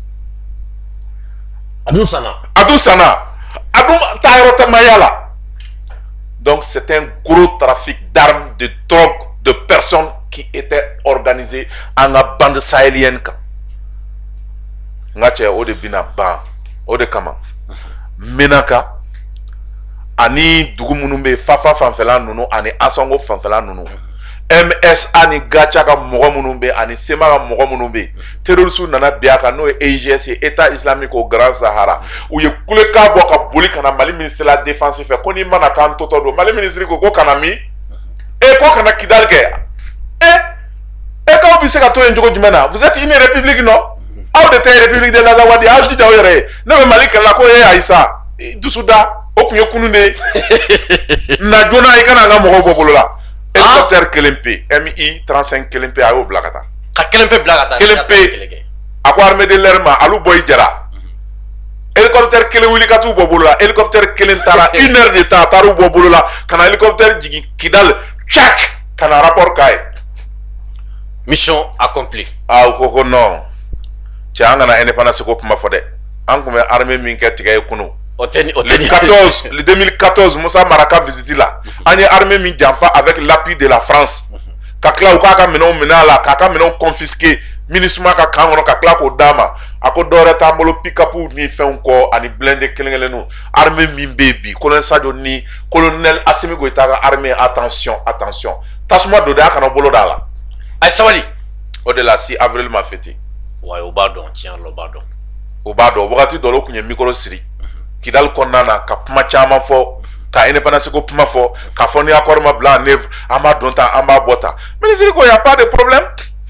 adu sana adu ta yɔrɔ tɛ maya la donc c'est un gros trafic d'armes de drogue de personnes qui étaient organisées en la bande sahélienne kan nga cɛ o de bina ban o de kama Menaka ani dugu minnu bɛ Fafa fanfɛla ninnu ani Asango fanfɛla ninnu MSA ni Gacha ka mɔgɔ minnu bɛ ani Sema ka mɔgɔ minnu bɛ terroristes nana bi a kan n'o ye EIGS État islamique au Grand Sahara u ye kulekan bɔ ka boli ka na Mali ministre la défense fɛ ko n'i mana k'an tɔtɔ don Mali ministre ko kana min ko kana Kidal kɛ k'aw bɛ se ka to yen cogo jumɛn na vous êtes une république non aw de tɛ république de l'Azawadi aw jija aw yɛrɛ ye ne bɛ Mali kɛlɛ la ko Ayisa dusu da o tun ye kunun de na joona i kana an ka mɔgɔw bɔ bolo la hélicoptère kelen pe MI 35 kelen pe a y'o bila ka taa ka kelen pe bila ka taa kelen pe a ko armée de l'air ma alu bɔ i jara hélicoptère kelen wuli ka t'u bɔ bolo la hélicoptère kelen taara 1 heure de temps a taara u bɔ bolo la ka na hélicoptère jigin Kidal cak ka na rapport k'a ye mission accomplie. Ah ko ko non ci anga na indépendance ko kuma fode an ko me armée min ke tigay kunu le 2014 Moussa Maraka visité là an armée min janfa avec l'appui de la France ka kla u ka menon menala ka menon confisquer ministre ka kangono ka kla ko dama ako dore tambolo pick-up ni fen ko ani blende kelengelenu armée min baby colonel Sadio ni colonel Assimi Goïta ka armée attention tasuma do da kana bolo dala ay sawali au delà si avril ma fêté ouais au badon tiens le badon o bado wakati dolo kunye micro siri kidal konnana ka kuma chama fo ka indépendance ko kuma fo ka foni accord ma blanc neuf ama donta ama bota mais siri ko y a pas de problème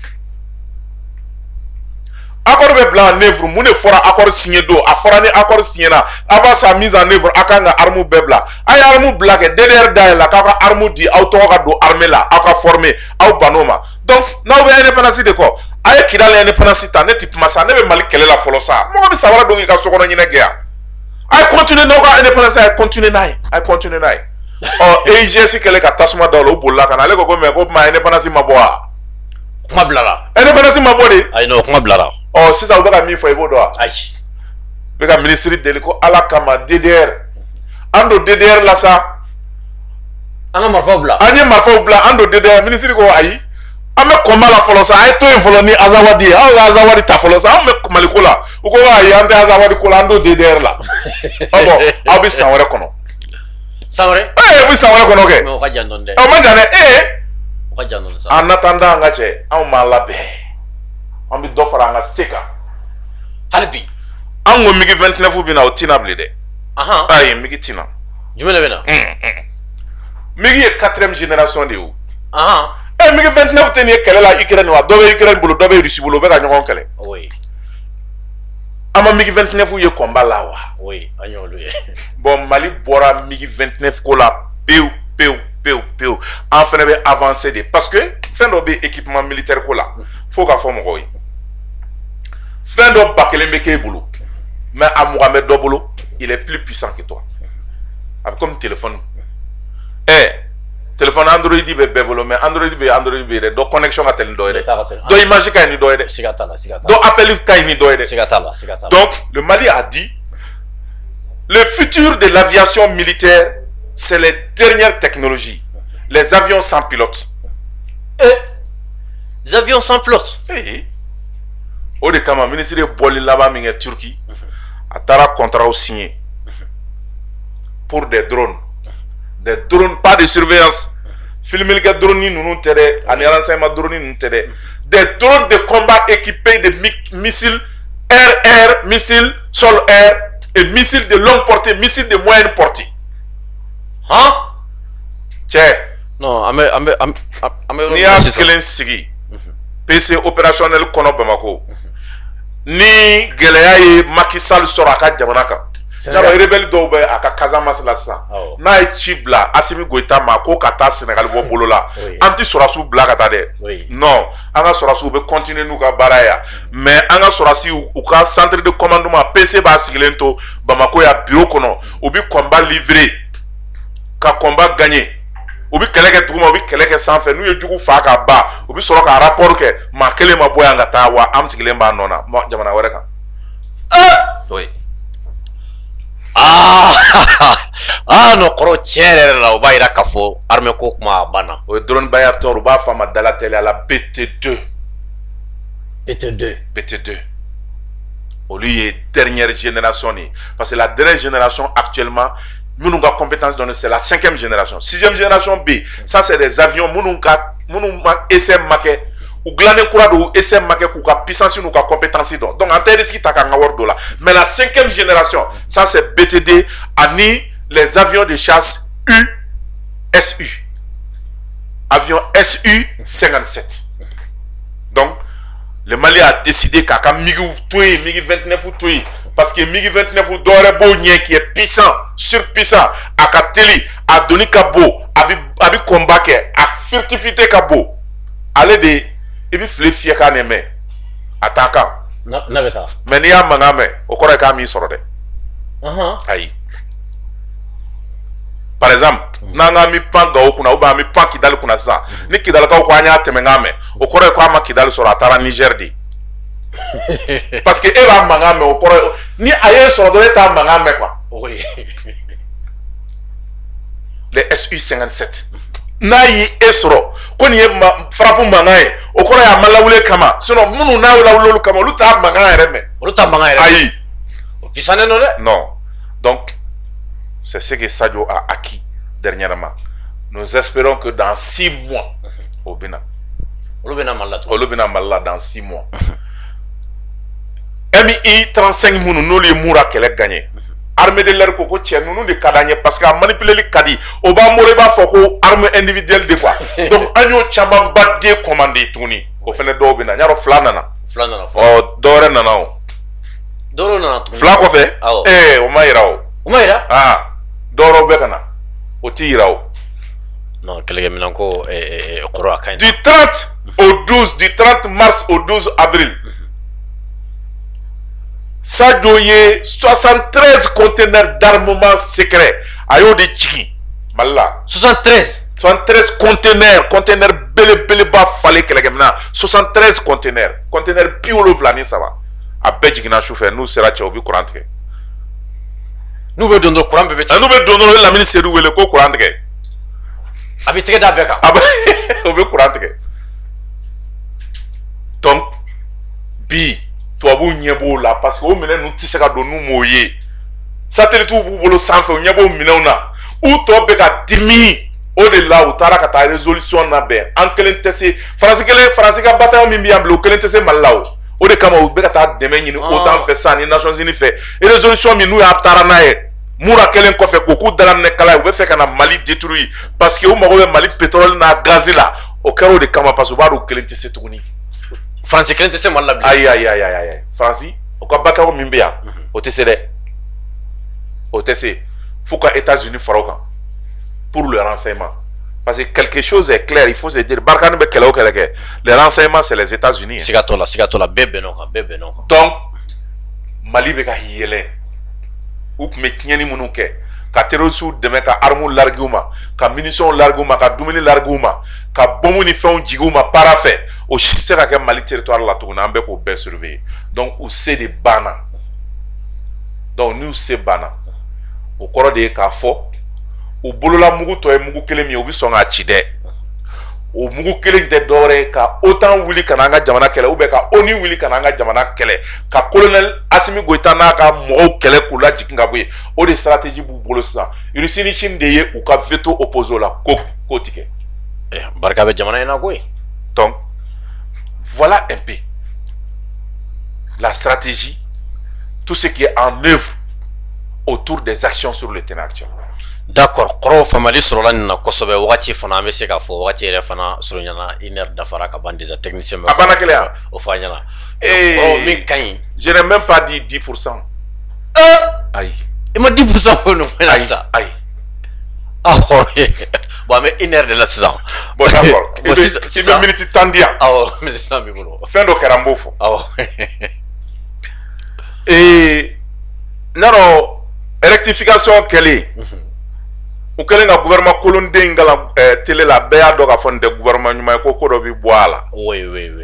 accord be blanc neuf mune fora accord signé do a fora ni accord signé na avant sa mise en œuvre akanga armu bebla ay armu black DDR dai la ka armu di auto ka do armée la aka former au banoma donc na be indépendance de ko ay kidal indépendance ta net masa ne be mali kele la folo sa mo be sawara do ngi ka sokono nyine gea ay continuer no ka indépendance ay continuer nay oh EGS kele ka tasuma do lo bolla kana le ko me ko ma indépendance ma boa kuma blala indépendance ma bodi ay no kuma blala oh si ça ba mi fo ibo do ay be ka ministre de ko ala kama DDR ando DDR la sa ana marfa bla anye marfa bla ando DDR ministre ko ayi ame komba la folo sa ay to folo ni azawadi azawadi ta folo sa ame maliko la uko wa ayi ande azawadi ko la ando DDR la abo abi sawre kono sawre bi sawre kono ke me o ka jandon de o ma jane o ka jandon sa en attendant nga che on ma labe on bi do fara nga seka halbi an go migi 29 bina o tina blede aha ay migi tina jumela bena migi e 4e génération de ou aha migi 29 teni kele la Ukraine wa dobe Ukraine bulu dobe Russie bulu be ka nyon kele oui ama migi 29 ye combat la wa oui anyolu ye bon Mali bora migi 29 ko la peu en fait be avancer de parce que fin do be équipement militaire ko la faut ka fo mo ko fin do bakele meke bulu mais à Mohamed Dobolo il est plus puissant que toi comme téléphone téléphone Android be bebolo mais Android be do connexion à tel do do image ka ni do sigatala do appel ka ni do sigatala donc le Mali a dit le futur de l'aviation militaire c'est les dernières technologies les avions sans pilote les avions sans pilote au de kama ministre de boli là-bas minge Turquie a tara contrat signé pour des drones pas de surveillance filmer les drones ni nous tere ani renseignement drone ni tere des drones de combat équipés de missiles air missiles sol air et missiles de longue portée missiles de moyenne portée hein non ame ni a kelen sigi PC opérationnel kono Bamako ni geleya ye Macky Sall sora ka jamana kan yaro rebelle do be aka Casamance la sa na e chibla Assimi Goïta ma ko kata Sénégal bo bolo la anti sorasu bla kata de non anga sorasu be continuer nous ka baraya mais anga sorasi u ka centre de commandement PC ba sigilento Bamako ya bureau kono obi combat livré ka combat gagné obi keleke duguma obi keleke sanfɛ n'u ye jugu fa ka ba obi sɔrɔ ka rapport kɛ maa kelen ma bɔ yan ka taa wa an sigilen b'a nɔ na jamana wɛrɛ kan oui no kɔrɔ tiɲɛ yɛrɛ la o b'a yira k'a fɔ armée ko kuma a banna o ye drone bayartɔ u b'a fɔ a ma dala teliya la BT2 olu ye dernière génération de parce que la dernière génération actuellement nous avons compétence dans c'est la 5e génération. 6e génération B, ça c'est des avions nous SM maquet ou glané courant ou SM maquet ou puissance ou compétence donc en termes de ce qui t'a là. Mais la 5e génération, ça c'est BTD ani les avions de chasse USU. Avion SU-57. Donc le Mali a décidé qu'à MiG 29 ou tout parce que MiG 29 ou Doré qui est puissant, surpuissant, à Kateli, à donné Kabo, à combat, à furtivité Kabo, allez de, et puis fléfier qu'à n'aimer, attaquant. Mais n'y a mangame, au corps qu'à mis sur le. Aïe. Par exemple, n'anga mi pan gawo kuna ou ba mi pan Kidal kuna sa ni Kidal ka ko anya temengame o kore ko ama Kidal so atara Niger di parce que eba mangame o kore ni aye so do eta mangame quoi oui les SU57 na yi esro ko ni frappe mangaye o kore ya malawule kama sinon munu na lawulu kama luta mangaye reme luta mangaye ayi o pisane no de non donc c'est ce que Sadio a acquis dernièrement. Nous espérons que dans 6 mois, au Bénin, dans 6 mois, MI 35 mounou, nous les moura qu'elle a gagné. Armée de l'air coco tient nous les cadagnes parce qu'à manipuler les cadis, au bas moreba foko arme individuelle de quoi. Donc, agno chamba badé commandé tourni. Au fin de d'Obina, yaro flanana. Flanana. Oh, dore nana. Doro nana. Flako fait. Eh, o maïrao. O maïra? Ah. Doro bekana oti irao non kelege minanko qura kain du 30 au 12 du 30 mars au 12 avril Sadio ye 73 conteneurs d'armement secret ayo de chiki malla 73 conteneurs bele ba fallait kelege mina 73 conteneurs piolo vlani ça va a bejigina chauffeur nous sera tchobi courante nous veut donner le courant bébé nous veut donner la ministre où le courant de habité d'abeka on veut courant de donc bi toi vous nyebo là parce que au menen nous tisse ka donu moye satellite ou bolo sans fait nyebo minona ou to beka dimi au de là où tara ka ta résolution na be en kelen tesse français ka bataille mi biable au kelen tesse malaw o de kama ou beka ta demain ni autant fait ça ni Nations Unies fait et résolution mi nous ya tara na Moura kelen ko fait beaucoup dans la kala ou fait kana Mali détruit parce que o mago Mali pétrole na gaz là au cœur de kama parce que ba ro kelen tesse tuguni France kelen tesse mal la aïe France o ko bataille mi bia o tesse de o tesse fuka États-Unis faroka pour le renseignement parce que quelque chose est clair il faut se dire barkane be kele o kele ke les renseignements c'est les États-Unis sigatola bebe non donc Mali be ka yele ou me tieni munuke ka terroristes demain ka armes larguma ka munitions larguma ka dumuni larguma ka bombu ni fond jiguma parafait au système ka Mali territoire la tourna ambe ko be surveiller donc ou c'est des bana donc nous c'est bana au koro de ka fo ou bolola mugu to e mugu kelemi obi songa chide o mugu kele de dore ka autant wili kananga jamana kele ou be ka oni wili kananga jamana kele ka colonel Assimi Goïta na ka mo kele kula jikinga boye o de stratégie bu bolo sa Russie Chine de ye ou ka veto opposé la ko tike barka be jamana ina goy donc voilà un peu la stratégie tout ce qui est en œuvre autour des actions sur le terrain actuel. D'accord, koro famali sorola na kosobe wati fana amese ka fo wati ere fana soronyana iner dafara ka bande des techniciens abana kele o fanyana oh min kain je n'ai même pas dit 10%. Aïe. Et ma 10% pour nous ça. Aïe. Ah ouais. Bon mais une heure de la saison. Bon d'accord. C'est une minute tandia. Ah ouais, mais c'est ça bibolo. Fin de kerambofo. Ah ouais. Et non rectification quelle o kelen ka gouvernement colonden ngala télé la bea do ka fonde gouvernement nyuma ko ko do bi boala oui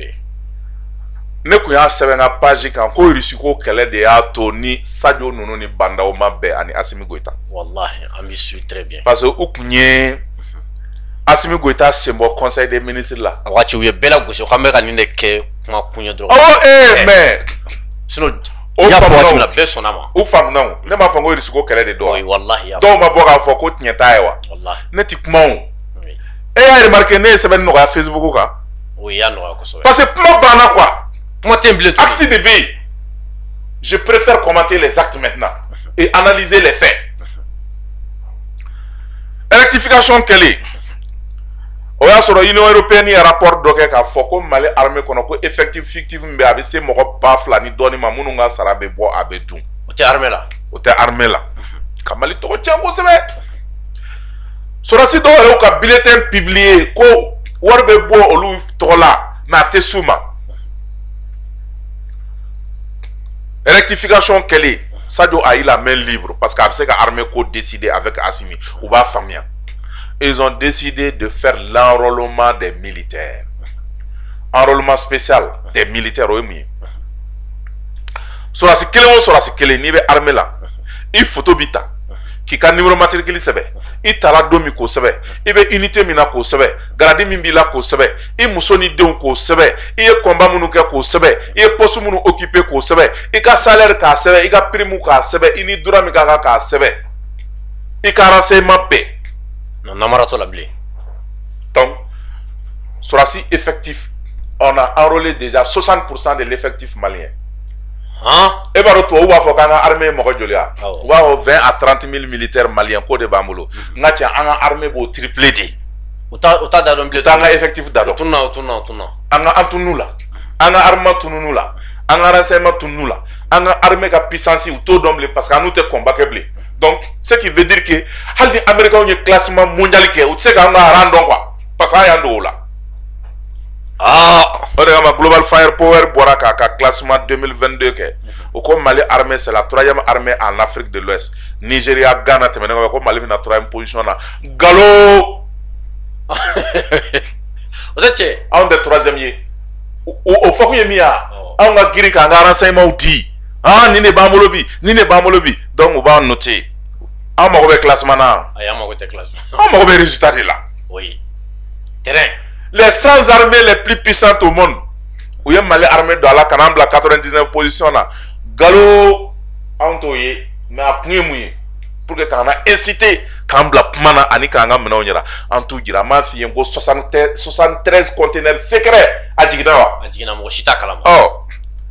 ne ko ya sebe na page kan ko risi ko kele de ya to ni Sadio Nono ni banda o mabbe ani Assimi Goïta wallahi ami suis très bien parce que o kunye Assimi Goïta sembo conseil des ministres là wachi we bela gosho kamera ni ne ke kuma kunya dro mais sinon ya fo wachi na be sonama o fam non ne ma fango risi ko kele de do oui wallahi ya do ma boka fo ko tinyata ewa wallahi ne ti kuma o e ya remarquer ne sebe no ka Facebook ka oui ya no ko so parce que plan bana quoi acte de B, je préfère commenter les actes maintenant et analyser les faits. Rectification quelle est? On a sur l'Union européenne un rapport d'oké ka foko Mali armée kono ko effectif fictif mbe abise moko bafla ni doni mamununga sarabe bo abedun. Ote armée là. Ote armée là. Kamali to tiango sebe. Sora si do le ka bulletin publié ko warbe bo olu tola na tesuma. Rectification quelle est? Sadio a eu la main libre parce qu'après que l'armée co décidé avec Assimi ou va famille. ils ont décidé de faire l'enrôlement des militaires. Enrôlement spécial des militaires. Sur la sikele ni be armée là. Il photo bita. Qui ka numéro matricule sebe. I tala domi ko sebe. I be unité mina ko sebe. Garadi min bila ko sebe. I musoni denw ko sebe. I ye combat munu ke ko sebe. I ye poste munu occupé ko sebe. I ka salaire ka sebe. I ka prime ka sebe. I ni dura mi ka sebe. I ka renseignement pe. Non, namarato la blé. Donc, sur la si effectif, on a enrôlé déjà 60% de l'effectif malien. Hein? Et bah, retour, on va faire une armée mokojolia. Oh. On va avoir 20 à 30 000 militaires maliens pour des bamboulot. On a une armée pour tripler. On t'a d'adon On a un effectif d'adon. Tourna. On a un tournoula. On a armée tournoula. On a renseignement tournoula. On a armée qui puissance ou tout d'homme parce qu'on nous te combat. Donc, ce qui veut dire que les Américains ont un classement mondial qui est où tu sais qu'on a random quoi. Parce qu'il y a un dos là. Ah! Regarde, Global Firepower boira un classement 2022 au comme Mali armée c'est la 3e armée en Afrique de l'Ouest. Nigeria, Ghana, comme Mali est la 3e position là. Gallo. Vous êtes on est 3e au faut que mia on a giri ka renseignement dit ah ni ne bamolobi donc on va noter on va voir classement là on va voir résultat de là. Oui, terrain. Les 100 armées les plus puissantes au monde où il y a Mali armée dans la 99 position là. Gallo antoye mais après mouillé pour que quand on a incité quand la mana ani quand on a mené en tout gira ma fille ngo 73 conteneurs secrets à Jigina mo shita kala. Oh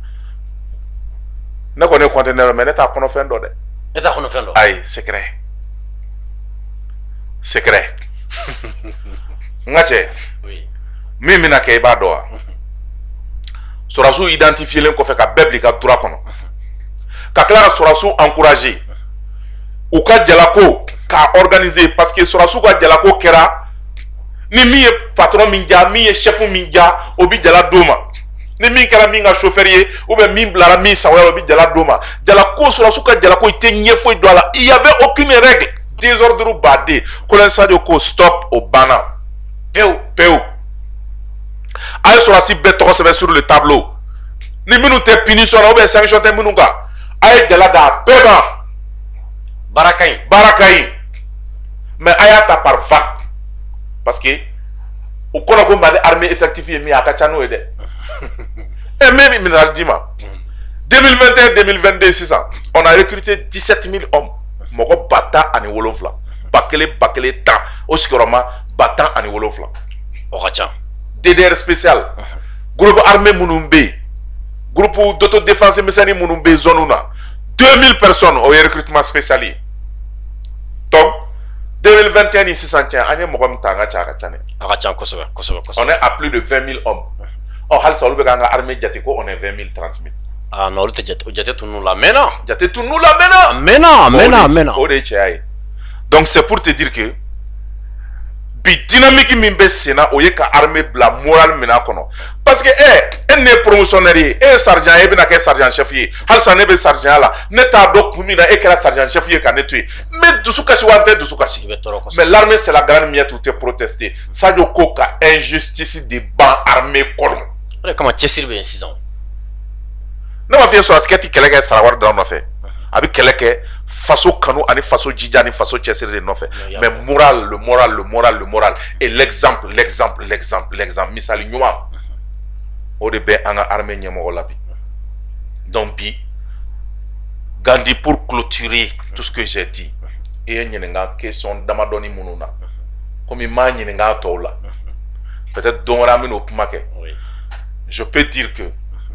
ne connais conteneur mais n'eta kono fendo de Eta kono fendo. ay secret ngache Oui. mimi na ke ba do sorasu identifier len ko fe ka bebli ka droit kono ka clara sorasu encourager ou ka jalako ka organiser parce que sorasu ka jalako kera ni mi patron minja mi chef minja obi jala doma ni mi kala mi nga chauffeur ye ou bien mi blara mi sawa obi jala doma jalako sorasu ka jalako ite nyefo do la il y avait aucune règle désordre ou badé ko len sadio ko stop au bana peu aye sorasi beto sur le tableau ni minu te punition ou bien sanction te minu ga aye jala da beba barakaï mais ayata par vague parce que au kono ko mali armée effective mi aka chano ede et même minal dima 2021-2022 600 on a recruté 17 000 hommes moko bata ani wolofla bakele temps au sikoroma batan ani wolofla Okacha DDR spécial groupe armé Munumbe groupe d'autodéfense mesani Munumbe zonuna 2000 personnes au recrutement spécial. Donc 2021 ici s'entend anye mogom tanga chaka chane on est à plus de 20 000 hommes. Oh hal saulu be ganga armée jatiko on est 20 000 30 000. Ah non le jate tout nous la mena jate tout nous la mena o de chai. Donc c'est pour te dire que bi dynamique mimbe sena oye ka armée bla moral mena kono parce que ne promotionnaire sergent e bina ke sergent chef yi hal sa ne be sergent la ne ta do kumina e kera sergent chef yi ka netui mais dusukashi wante dusukashi mais l'armée c'est la grande miette où te protester Sadio Koka injustice de ban armée kono comment Chessir be 6 ans ne ma fi so asketi keleke sarawar da no fait abi keleke faso kanu ani faso jija ani faso Chessir de no fait mais le moral et l'exemple misali nyuma o de be anga armée nyemo labi donc bi Gandhi pour clôturer tout ce que j'ai dit et nyenga question damadoni mununa comme ima nyenga tola peut-être don ramino pumake je peux dire que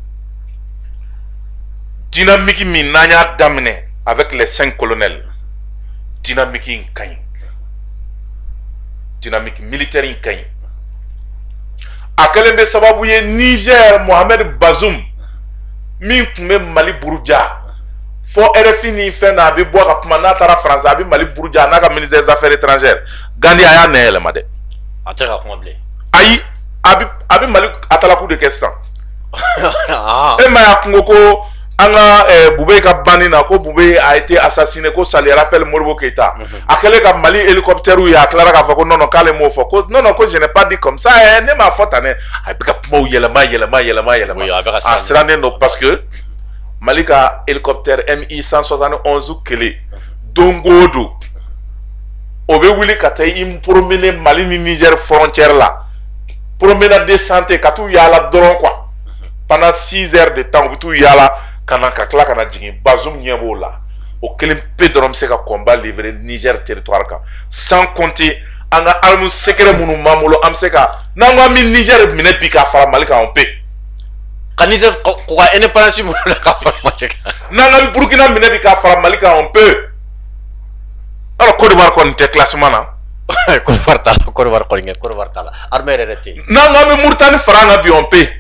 dynamique minanya damne avec les 5 colonels dynamique inkaï dynamique militaire inkaï akalembe sababu ye Niger Mohamed Bazoum min kume Mali Buruja fo RFI ni fena abi bois ka kuma na tara France abi Mali Buruja na ka ministre des affaires étrangères Gandhi aya nele made atera kuma blé ayi abi Mali atala coup de question ah e ma ya kungo ko anga Boubé ka banina ko Boubé a été assassiné ko ça lui rappelle Modibo Keïta akele ka Mali hélicoptère ou ya Clara ka fako non kale mo fako non ko je n'ai pas dit comme ça ne ma faute ne a bika mo yelema a serané no parce que Mali ka hélicoptère MI 171 kele dongodo obe wili ka tay im promener Mali ni Niger frontière là promenade de santé ka tout yala dron quoi pendant 6 heures de temps tout yala kana kakla kana jigi Bazoum nyebo la au kelen pedrom se ka combat livré Niger territoire ka sans compter anga almu secret munu mamulo am se ka nanga mi Niger mine pika fara malika on pe ka Niger ko indépendance mu la ka fara malika nanga mi Burkina mine pika fara malika on pe alors Côte d'Ivoire kon te classement na Côte d'Ivoire ko tala armée rete nanga mi Mauritanie faranga bi on pe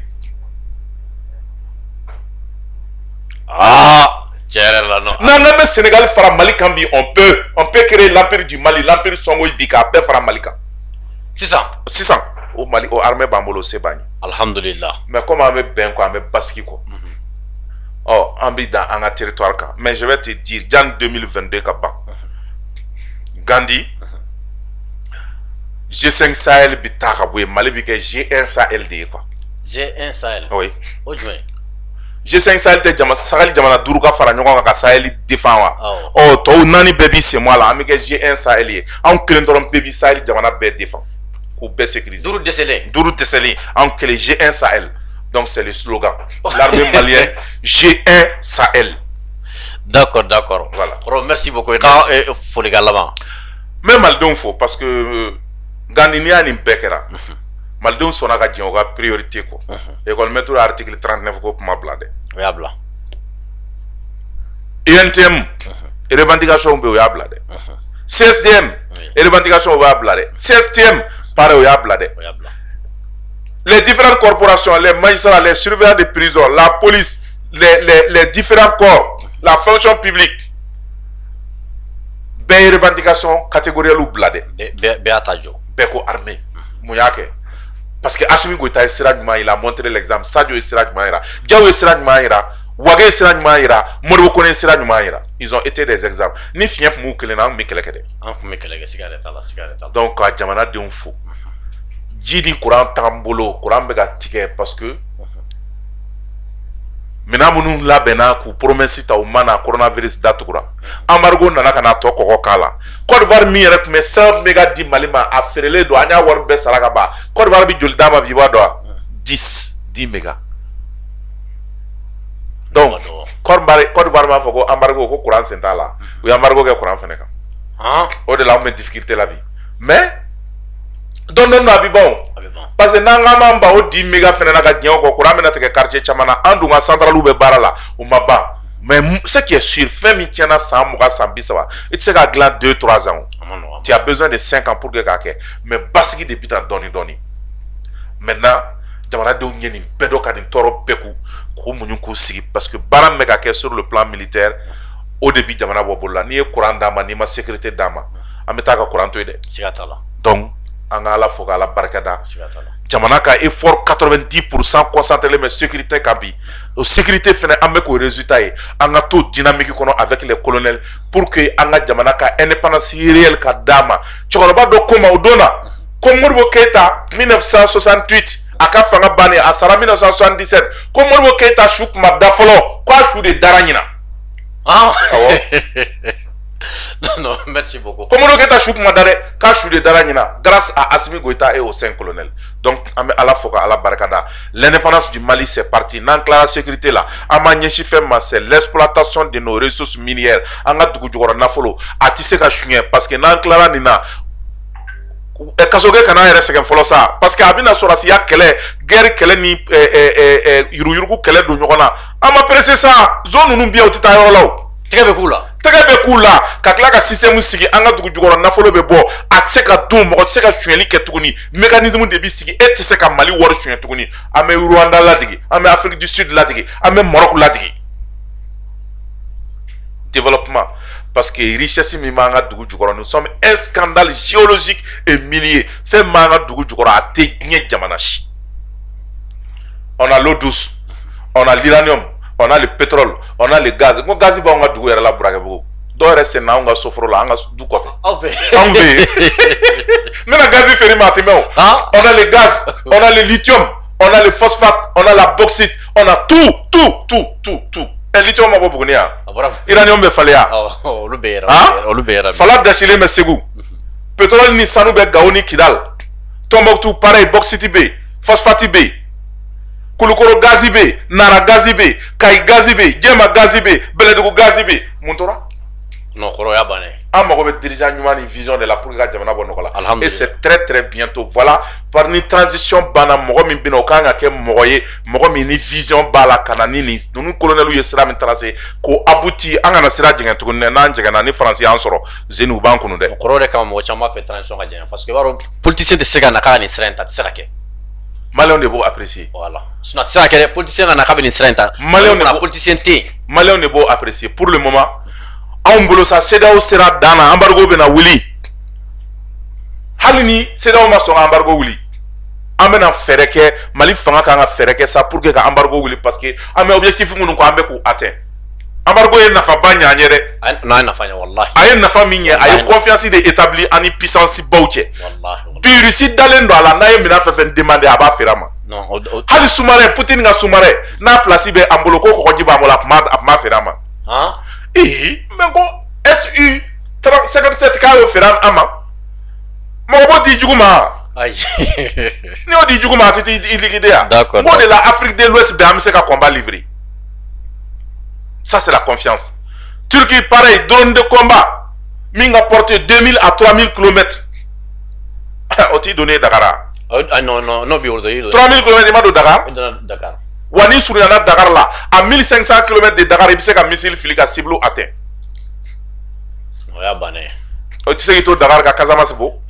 ah, non. Non, Sénégal fera Mali Kambi, on peut créer l'empire du Mali, l'empire Songo Ibika, peut faire Malika. 600 au Mali, au armée Bambolo Sebani. Alhamdulillah. Mais comment on met ben quoi, on met Baski quoi. Oh, on est dans un territoire quoi. Mais je vais te dire, en 2022 Kaba, Gandhi, G5 Sahel Bitakaboué, Mali Bika G1 Sahel D quoi. G1 Sahel. Oui. Aujourd'hui. G5 Sahel te jama Sahel jamana duruka fara ɲɔgɔn ka Sahel défend wa oh to nani bébé c'est moi là ami ke G1 Sahel ye an kelen dɔrɔn bébé Sahel jamana bɛɛ défend ko bɛɛ sécuriser duru deseli an kelen G1 Sahel donc c'est le slogan l'armée malienne G1 Sahel d'accord voilà merci beaucoup foli ka laban mais maldenw fo parce que Gandhi ni ani bɛɛ kɛra maldenw sɔnna ka diɲɛ o ka priorité ko école maître article 39 ko kuma bila dɛ o y'a bila INTM revendication be o y'a bila dɛ CSDM revendication o y'a bila dɛ CSTM pareil o y'a bila dɛ les différentes corporations les magistrats les surveillants de prison la police les différents corps la fonction publique bɛɛ revendication catégorielle u bila dɛ bɛɛ a ta jɔ bɛɛ ko armée mun y'a kɛ parce que Assimi Goïta il a montré l'exemple. Sadio Esiraj Diaw Esiraj Wage Esiraj Modibo Kone Esiraj ils ont été des exemples. Ni fiɲɛ kun b'u kelen na an kun bɛ kɛlɛ kɛ dɛ. An kun bɛ kɛlɛ kɛ siga yɛrɛ t'a la. Donc ka jamanadenw fo. Ji di courant t'an bolo courant bɛ ka tigɛ parce que minɛn minnu labɛnna k'u promesse ta u ma na coronavirus datugura. Embargo nana ka na tɔ kɔgɔ k'a la. Côte d'Ivoire min yɛrɛ tun bɛ 100 méga di Mali ma a feerelen don an y'a wari bɛɛ sara ka ban Côte d'Ivoire bɛ joli d'a ma bi i b'a dɔn 10 méga donc Côte d'Ivoire m'a fɔ ko embargo ko courant sen t'a la u ye embargo kɛ courant fɛnɛ kan o de la an bɛ difficulté la bi mais dɔɔni a bɛ ban parce que n'an k'an b'an ban o 10 méga fɛnɛ na ka diɲɛ o kɔ courant bɛna tigɛ quartier caman na an dun ka centrales bɛ baara la o ma ban. Mais ce qui est sûr, fais mi tiana 100 mois sans bisava. Et tu sais qu'à gland 2-3 ans. Tu as besoin de 5 ans pour que tu mais basiki depuis ta doni. Maintenant, jamana de nyeni pedo ka ni toro peku ko munyu ko sigi parce que baram meka ke sur le plan militaire au début jamana bobola ni courant dama ni ma sécurité dama ameta ka courant to ide sigatala. Donc anga la foka la barkada sigatala. Jamana ka effort 90% concentré mais sécurité kambi o sécurité fene ambe ko résultat yi anga to dynamique kono avec les colonels pour que anga jamana ka indépendance réelle ka dama chokoroba do koma odona ko Modibo Keïta 1968 aka fanga bani a sara 1977 ko Modibo Keïta chouk ma dafolo ko chou de daranyina non, merci beaucoup. Comme on a chouk madare, ka chou de daranyina grâce à Assimi Goïta et au 5 colonels. Donc à la foka à la barkada. L'indépendance du Mali c'est parti. Nan la sécurité là. Amanyeshi fema c'est l'exploitation de nos ressources minières. Anga dugu jugora nafolo. Atise ka chouyen parce que nan clara nina kasoge kana yɛrɛ sɛgɛn fɔlɔ sa parce que a bɛna sɔrɔ si ya kɛlɛ guerre kɛlɛ ni yuruyurugu kɛlɛ don ɲɔgɔn na an ma presse sa zone ninnu biya u tɛ taa yɔrɔ la o tɛgɛ bɛ k'u la tɛgɛ bɛ k'u la ka tila ka système sigi an ka dugu jukɔrɔ nafolo bɛ bɔ a tɛ se ka dun mɔgɔ tɛ se ka sonyɛli kɛ tuguni mécanisme de bɛ sigi e tɛ se ka Mali wari sonyɛ tuguni an bɛ Rwanda ladigi an bɛ Afrique du Sud ladigi an bɛ Maroc ladigi développement. Parce que richesse mimanga dugu jukoro nous sommes un scandale géologique et minier fait manga dugu jukoro a te jamanashi. On a l'eau douce, on a l'uranium, on a le pétrole, on a le gaz. Moi, gaz, on a du la braquebo. D'ores c'est na on a souffre là, on a du coffre. On veut. Mais la gaz fait on a le gaz, on a le lithium, on a le phosphate, on a la bauxite, on a tout. Et lithium ma beaucoup nia. Iranium be falea. Oh, le beera. Fala gachile me segou. Pétrole ni sanu be gaoni kidal. Tombouctou pareil, bauxite be, phosphate be. Kulukoro gazi be, nara gazi be, kai gazi be, jema gazi be, beledugu gazi be. Montora? Non, Khoroya Bane. Dirigeant une vision de la politique de et c'est très bientôt. Voilà, par une transition, bana mogo min bino kanga ke mogoye, mogo min vision bala kananini. Nous colonel yesra min tracé ko abouti anga sera jinga tukunne nan jinga na ni français ansoro zenu banku no de. Khoro de kam mo chama fait transition ga jinga parce que baro politicien de sega na kala ni srenta tsaka. Malon de beau apprécier. Voilà. Sinon ça que les politiciens na kala ni srenta. Malon na politicien té. Malon de beau apprécier pour le moment. On bolo sa CEDEAO sera dana embargo bena wuli halini CEDEAO ma so embargo wuli amena fereke Mali fanga ka fereke ça pour que embargo wuli parce que am objectif ngunu ko ambe ko atteint embargo e nafa banya nyere na nafa nya wallahi ay nafa minye ay confiance de établi ani puissance bauche wallahi bi Russie dalendo ala na yemina fa demander aba ferama non hali sumare Poutine nga sumare na place be amboloko ko jiba mola ma ferama hein mais bon, SU 57 cas au Ferran Ama. Mon dit Djouguma. Aïe. Nous dit Djouguma, tu es liquidé. D'accord. Moi de la Afrique de l'Ouest, c'est un combat livré. Ça, c'est la confiance. Turquie, pareil, drone de combat. Minga porté 2000 à 3000 km. Oti donné Dakar. Ah non, 3000 km de Dakar. Dakar. Wani Souriana Dakar là, à 1500 km de Dakar, il y a un missile flic à cible atteint. Tu sais que Dakar à Casamance beau.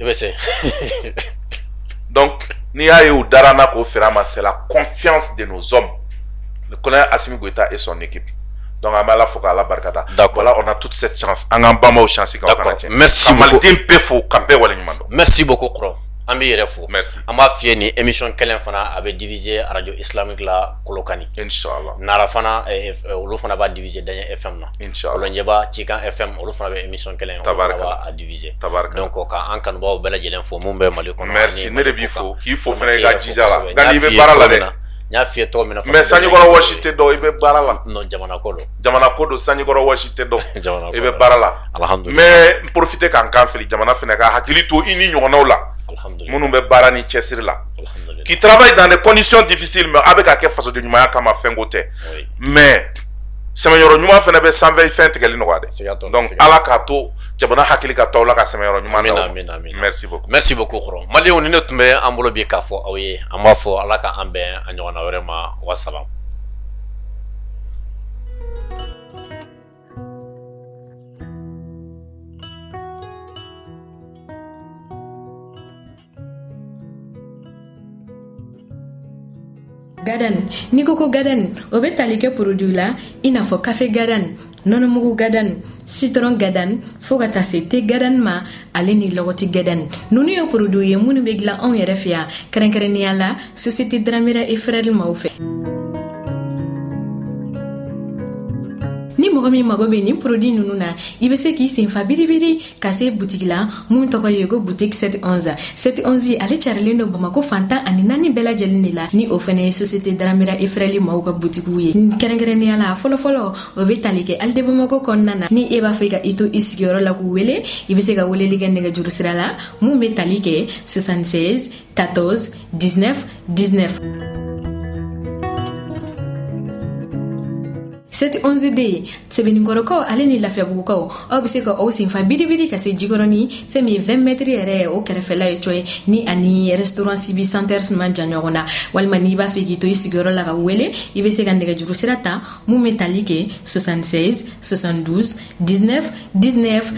Donc, Nia et Darana ko Ferama, c'est la confiance de nos hommes. Le colonel Assimi Goïta et son équipe. Donc, Amala Foka la Barkada. Voilà, on a toute cette chance. Angambama au chance. Merci beaucoup. Merci beaucoup, Kro. Ambi refo. Merci. Amba fieni émission kelen fana avait divisé radio islamique la kolokani. Inshallah. Nara fana olu fana ba diviser dernier FM na. Inshallah. Kolonjeba Chikan FM olu fana be émission kelen olu fana ba diviser. Donc ka an kan ba bela jelen fo mumbe mali kono. Merci. Ne rebi fo. Ki fo fana ga jijala. Gali be barala de. Nya fie to mina. Mais sanyi goro washite do ibe barala. Non jamana kodo. Jamana kodo sanyi goro washite do. Jamana kodo. Ibe barala. Alhamdulillah. Mais profiter kan kan fili jamana fana ka hakili to ini nyono la. Mounoumbe barani chesir là qui travaille dans des conditions difficiles mais avec à quelle façon de nyuma kama fengote mais semenyoro nyuma fene be 120 fente kali no wade donc ala kato jabana hakili ka tawla ka semenyoro nyuma merci beaucoup Khoro mali on ne tumbe ambulo bi ka fo awye amafo ala ka ambe anyona vraiment wassalam. Gadan, ni koko gadan, obe talike produit la, ina fo café gadan, nonomugu gadan, citron gadan, fogata se te gadan ma, ale ni logoti gadan. Nunu yo produit ye munu begla on yerefia, krenkrenia la, société Dramira et frère maufe. Ni mogomi magobe ni produit nununa ibese ki sin fa biri kase boutique la mun to ko yego boutique 711 ale charle no bamako fanta ani nani bela jelini la ni ofene société Dramira et frère mauka boutique wuye kerengere ni ala folo o be talike alde bamako konnana ni eba fega ito isgioro la ku wele ibese ga wele ligande ga juru sirala mu me talike 76 14 19 711D sebeni ngoroko aleni lafia buko obiseko o sinfa bidi kase jigoroni femi 20 metres ere o kerefela echoy ni ani restaurant Sibi Centers manjanyorona walmani ba fegito isigoro la wele ibeseka ndega juru serata mu metalike 76 72 19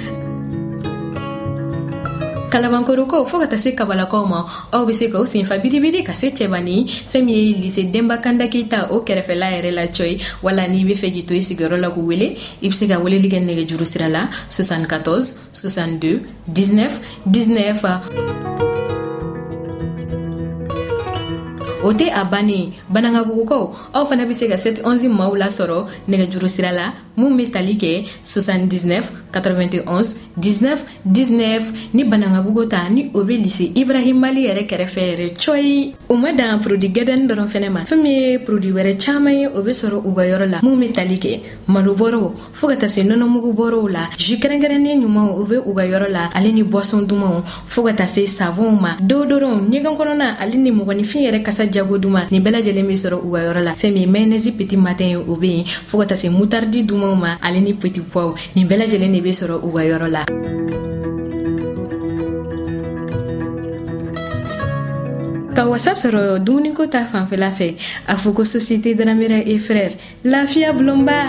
Kalabankoro ko fo kata se kabala ko ma o be se ko sin fa bidi ka se chebani femi lycée Demba Kanda Keita o kerefela ere la choy wala ni be fegito isigoro la ku wele ibse ga wele ligen nege juru sirala 74 62 19 o tɛ a bannen Banangabugukaw aw fana bɛ se ka 711 maaw la sɔrɔ nɛgɛjuru sira la mun bɛ tali kɛ 79 91 19 19 ni Banangabugu ta ni o bɛ lycée Ibrahim Mali yɛrɛ kɛrɛfɛ yɛrɛ coyi. O ma dan produit gɛdɛni dɔrɔn fɛnɛ ma, fɛn min ye produit wɛrɛ caman ye o bɛ sɔrɔ u ka yɔrɔ la mun bɛ tali kɛ malobɔrɔw fo ka taa se nɔnɔmugu bɔrɔw la, jus kɛrɛnkɛrɛnnen ɲumanw o bɛ u ka yɔrɔ la ale ni boisson dumanw fo ka taa se savon ma, deodorant ɲɛgɛn kɔnɔna ale ni mɔgɔninfin yɛrɛ kasa jago duman nin bɛɛ lajɛlen bɛ sɔrɔ u ka yɔrɔ la. Fɛn min mayonnaise petit matin o bɛ yen fo ka taa se moutarde dumanw ma ale ni petit pois nin bɛɛ lajɛlen de bɛ sɔrɔ u ka yɔrɔ la. Ka wasa sɔrɔ dumuniko ta fanfɛla fɛ a fɔ ko société Dramera et frères lafiya bulonba.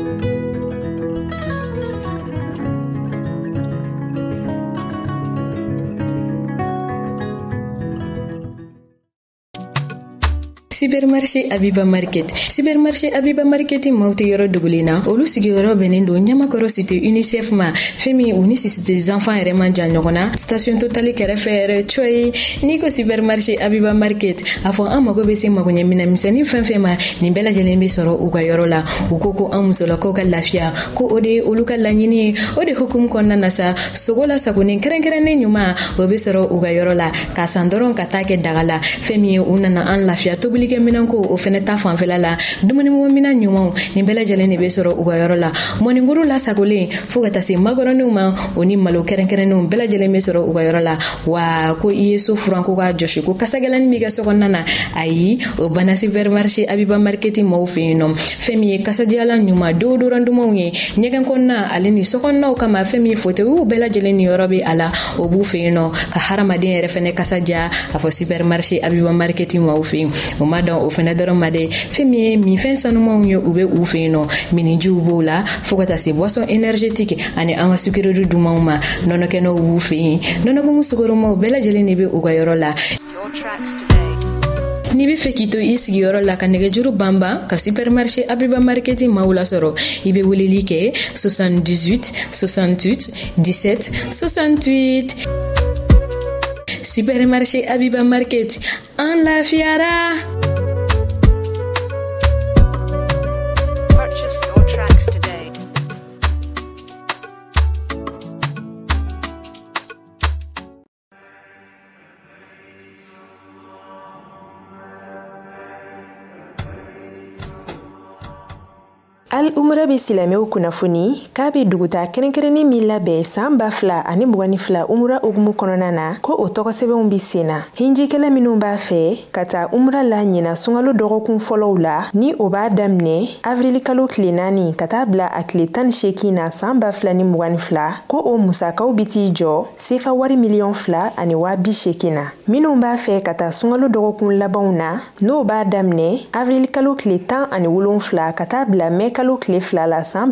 Supermarché Abiba Market. Supermarché Abiba Market mauti yoro dugulina. Olu sigi yoro benendo nyamakoro cité UNICEF ma. Femi unicité des enfants et remanja nyogona. Station Total kɛrɛfɛ choy. Niko Supermarché Abiba Market. Afɔ an mago bɛ se magoɲɛ mina misɛnnin fɛn fɛn ma nin bɛɛ lajɛlen bɛ sɔrɔ u ka yɔrɔ la. U ko ko an musolakaw ka lafiya ko o de ye olu ka laɲini ye. O de hukumu kɔnɔna na sa sogo la sagonin kɛrɛnkɛrɛnnen ɲuman o bɛ sɔrɔ u ka yɔrɔ la. Ka san dɔrɔn ka taa kɛ daga la. Fɛn min ye u nana an lafiya tobili minan ko o fɛnɛ ta fanfɛla la dumuni minan ɲumanw nin bɛɛ lajɛlen de bɛ sɔrɔ u ka yɔrɔ la. Mɔninguru lasagolen fo ka taa se magɔrɔninw ma o ni malo kɛrɛnkɛrɛnnenw bɛɛ lajɛlen bɛ sɔrɔ u ka yɔrɔ la. Wa ko i ye so furan ko ka jɔsi ko kasagɛlɛnin b'i ka sokɔnɔna na ayi o banna Supermarché Abiba Market maaw fɛ yen nɔ. Fɛn min ye kasadiyalan ɲuman deodorant dumanw ye ɲɛgɛn kɔnɔna ale ni sokɔnɔnaw kama fɛn min ye fauteuils bɛɛ lajɛlen ni yɔrɔ bɛ a la o b'u fɛ yen nɔ ka hadamaden yɛrɛ fɛnɛ kasadiya a fɔ Supermarché Abiba Market maaw fɛ yen. O ma dɔn o fɛnɛ dɔrɔn ma dɛ fɛn min ye minfɛn sanumanw ye u bɛ u fɛ yen nɔ minijiw b'o la fo ka taa se boisson énergétique ani an ka sukirodi dumanw ma nɔnɔkɛnɛw b'u fɛ yen nɔnɔkumu sukoromaw bɛɛ lajɛlen de bɛ u ka yɔrɔ la. N'i bɛ fɛ k'i to i sigiyɔrɔ la ka nɛgɛjuru banban ka Supermarché Abiba Market maaw la sɔrɔ i bɛ weleli kɛ 78 68 17 68. Supermarché Abiba Market an lafiyara. Al Umra be silamɛw kunnafoni k'a be duguta kɛrɛnkɛrɛnnen min labɛn san 2022 Umra ogumu kɔnɔna na ko o tɔgɔsɛbɛnw bi senna. Hinjikɛla minnu b'a fɛ ka taa Umra la ɲina sunkalo dɔgɔkun fɔlɔw la ni o b'a daminɛ avril kalo tile 4 ka taa bila a tile 18 na san 2022 ko o musakaw bi t'i jɔ sefa wari miliyɔn 2 ani 280 na. Minnu b'a fɛ ka taa sunkalo dɔgɔkun labanw na n'o b'a daminɛ avril kalo tile 17 ka taa bila mai kalo tile 2 la san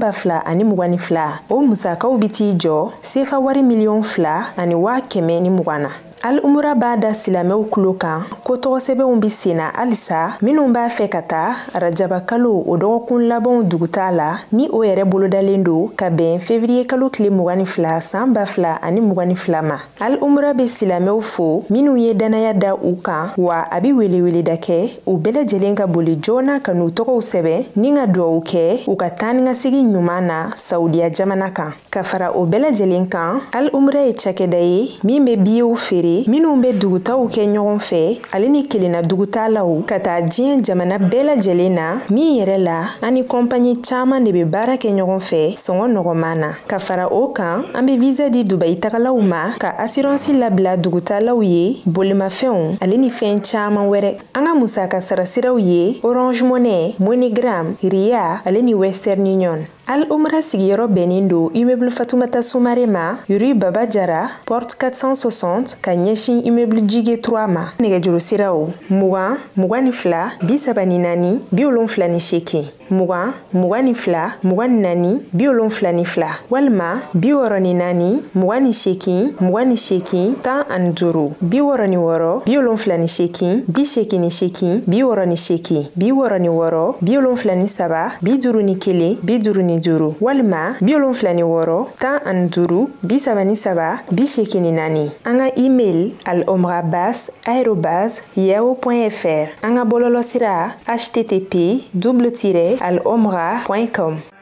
2022 o musakaw bi t'i jɔ sefa wari miliyɔn 2 ani 120 na. Al Umra b'a da silamɛw kulo kan ko tɔgɔsɛbɛnw bi senna halisa minnu b'a fɛ ka taa Rajaba kalo o dɔgɔkun labanw duguta la ni o yɛrɛ bolodalen do ka bɛn février kalo tile 22 san 2022 ma. Al Umra be silamɛw fo minnu ye danaya da u kan wa a bi weleweleda kɛ u bɛɛ lajɛlen ka boli joona ka n'u tɔgɔw sɛbɛn ni ka duwawu kɛ u ka taa ni ka segin ɲuman na Saudiya jamana kan. Ka fara o bɛɛ lajɛlen kan Al Umra ye cakɛda ye min be biyew feere minnu bɛ dugutaw kɛ ɲɔgɔn fɛ ale ni kelenna dugutalaw ka taa diɲɛ jamana bɛɛ lajɛlen na min yɛrɛ la ani kɔnpanyi caman de bɛ baara kɛ ɲɔgɔn fɛ sɔngɔ nɔgɔman na. Ka fara o kan an bɛ visa di Dubai tagalaw ma ka assurance labila dugutalaw ye bolimafɛnw ale ni fɛn caman wɛrɛ. An ka musaka sarasiraw ye Orange Money, MoneyGram, Ria ale ni Western Union. Al Umra sigiyɔrɔ bɛnnen do immeuble Fatoumata Soumaré ma rue Baba Jara porte 460 ka ɲɛsin immeuble Jige 3 ma. Nɛgɛjuru siraw 20 22 34 78 mugan mugan ni fila mugan ni naani 74 ni fila walima 64 mugan ni seegin mugan ni seegin 15 64 74 ni seegin 88 ni seegin 68 66 74 ni saba 51 55 walima 76 ni 15 37 84 anga email alomra@yahoo.fr anga bololo sira http://alomra.com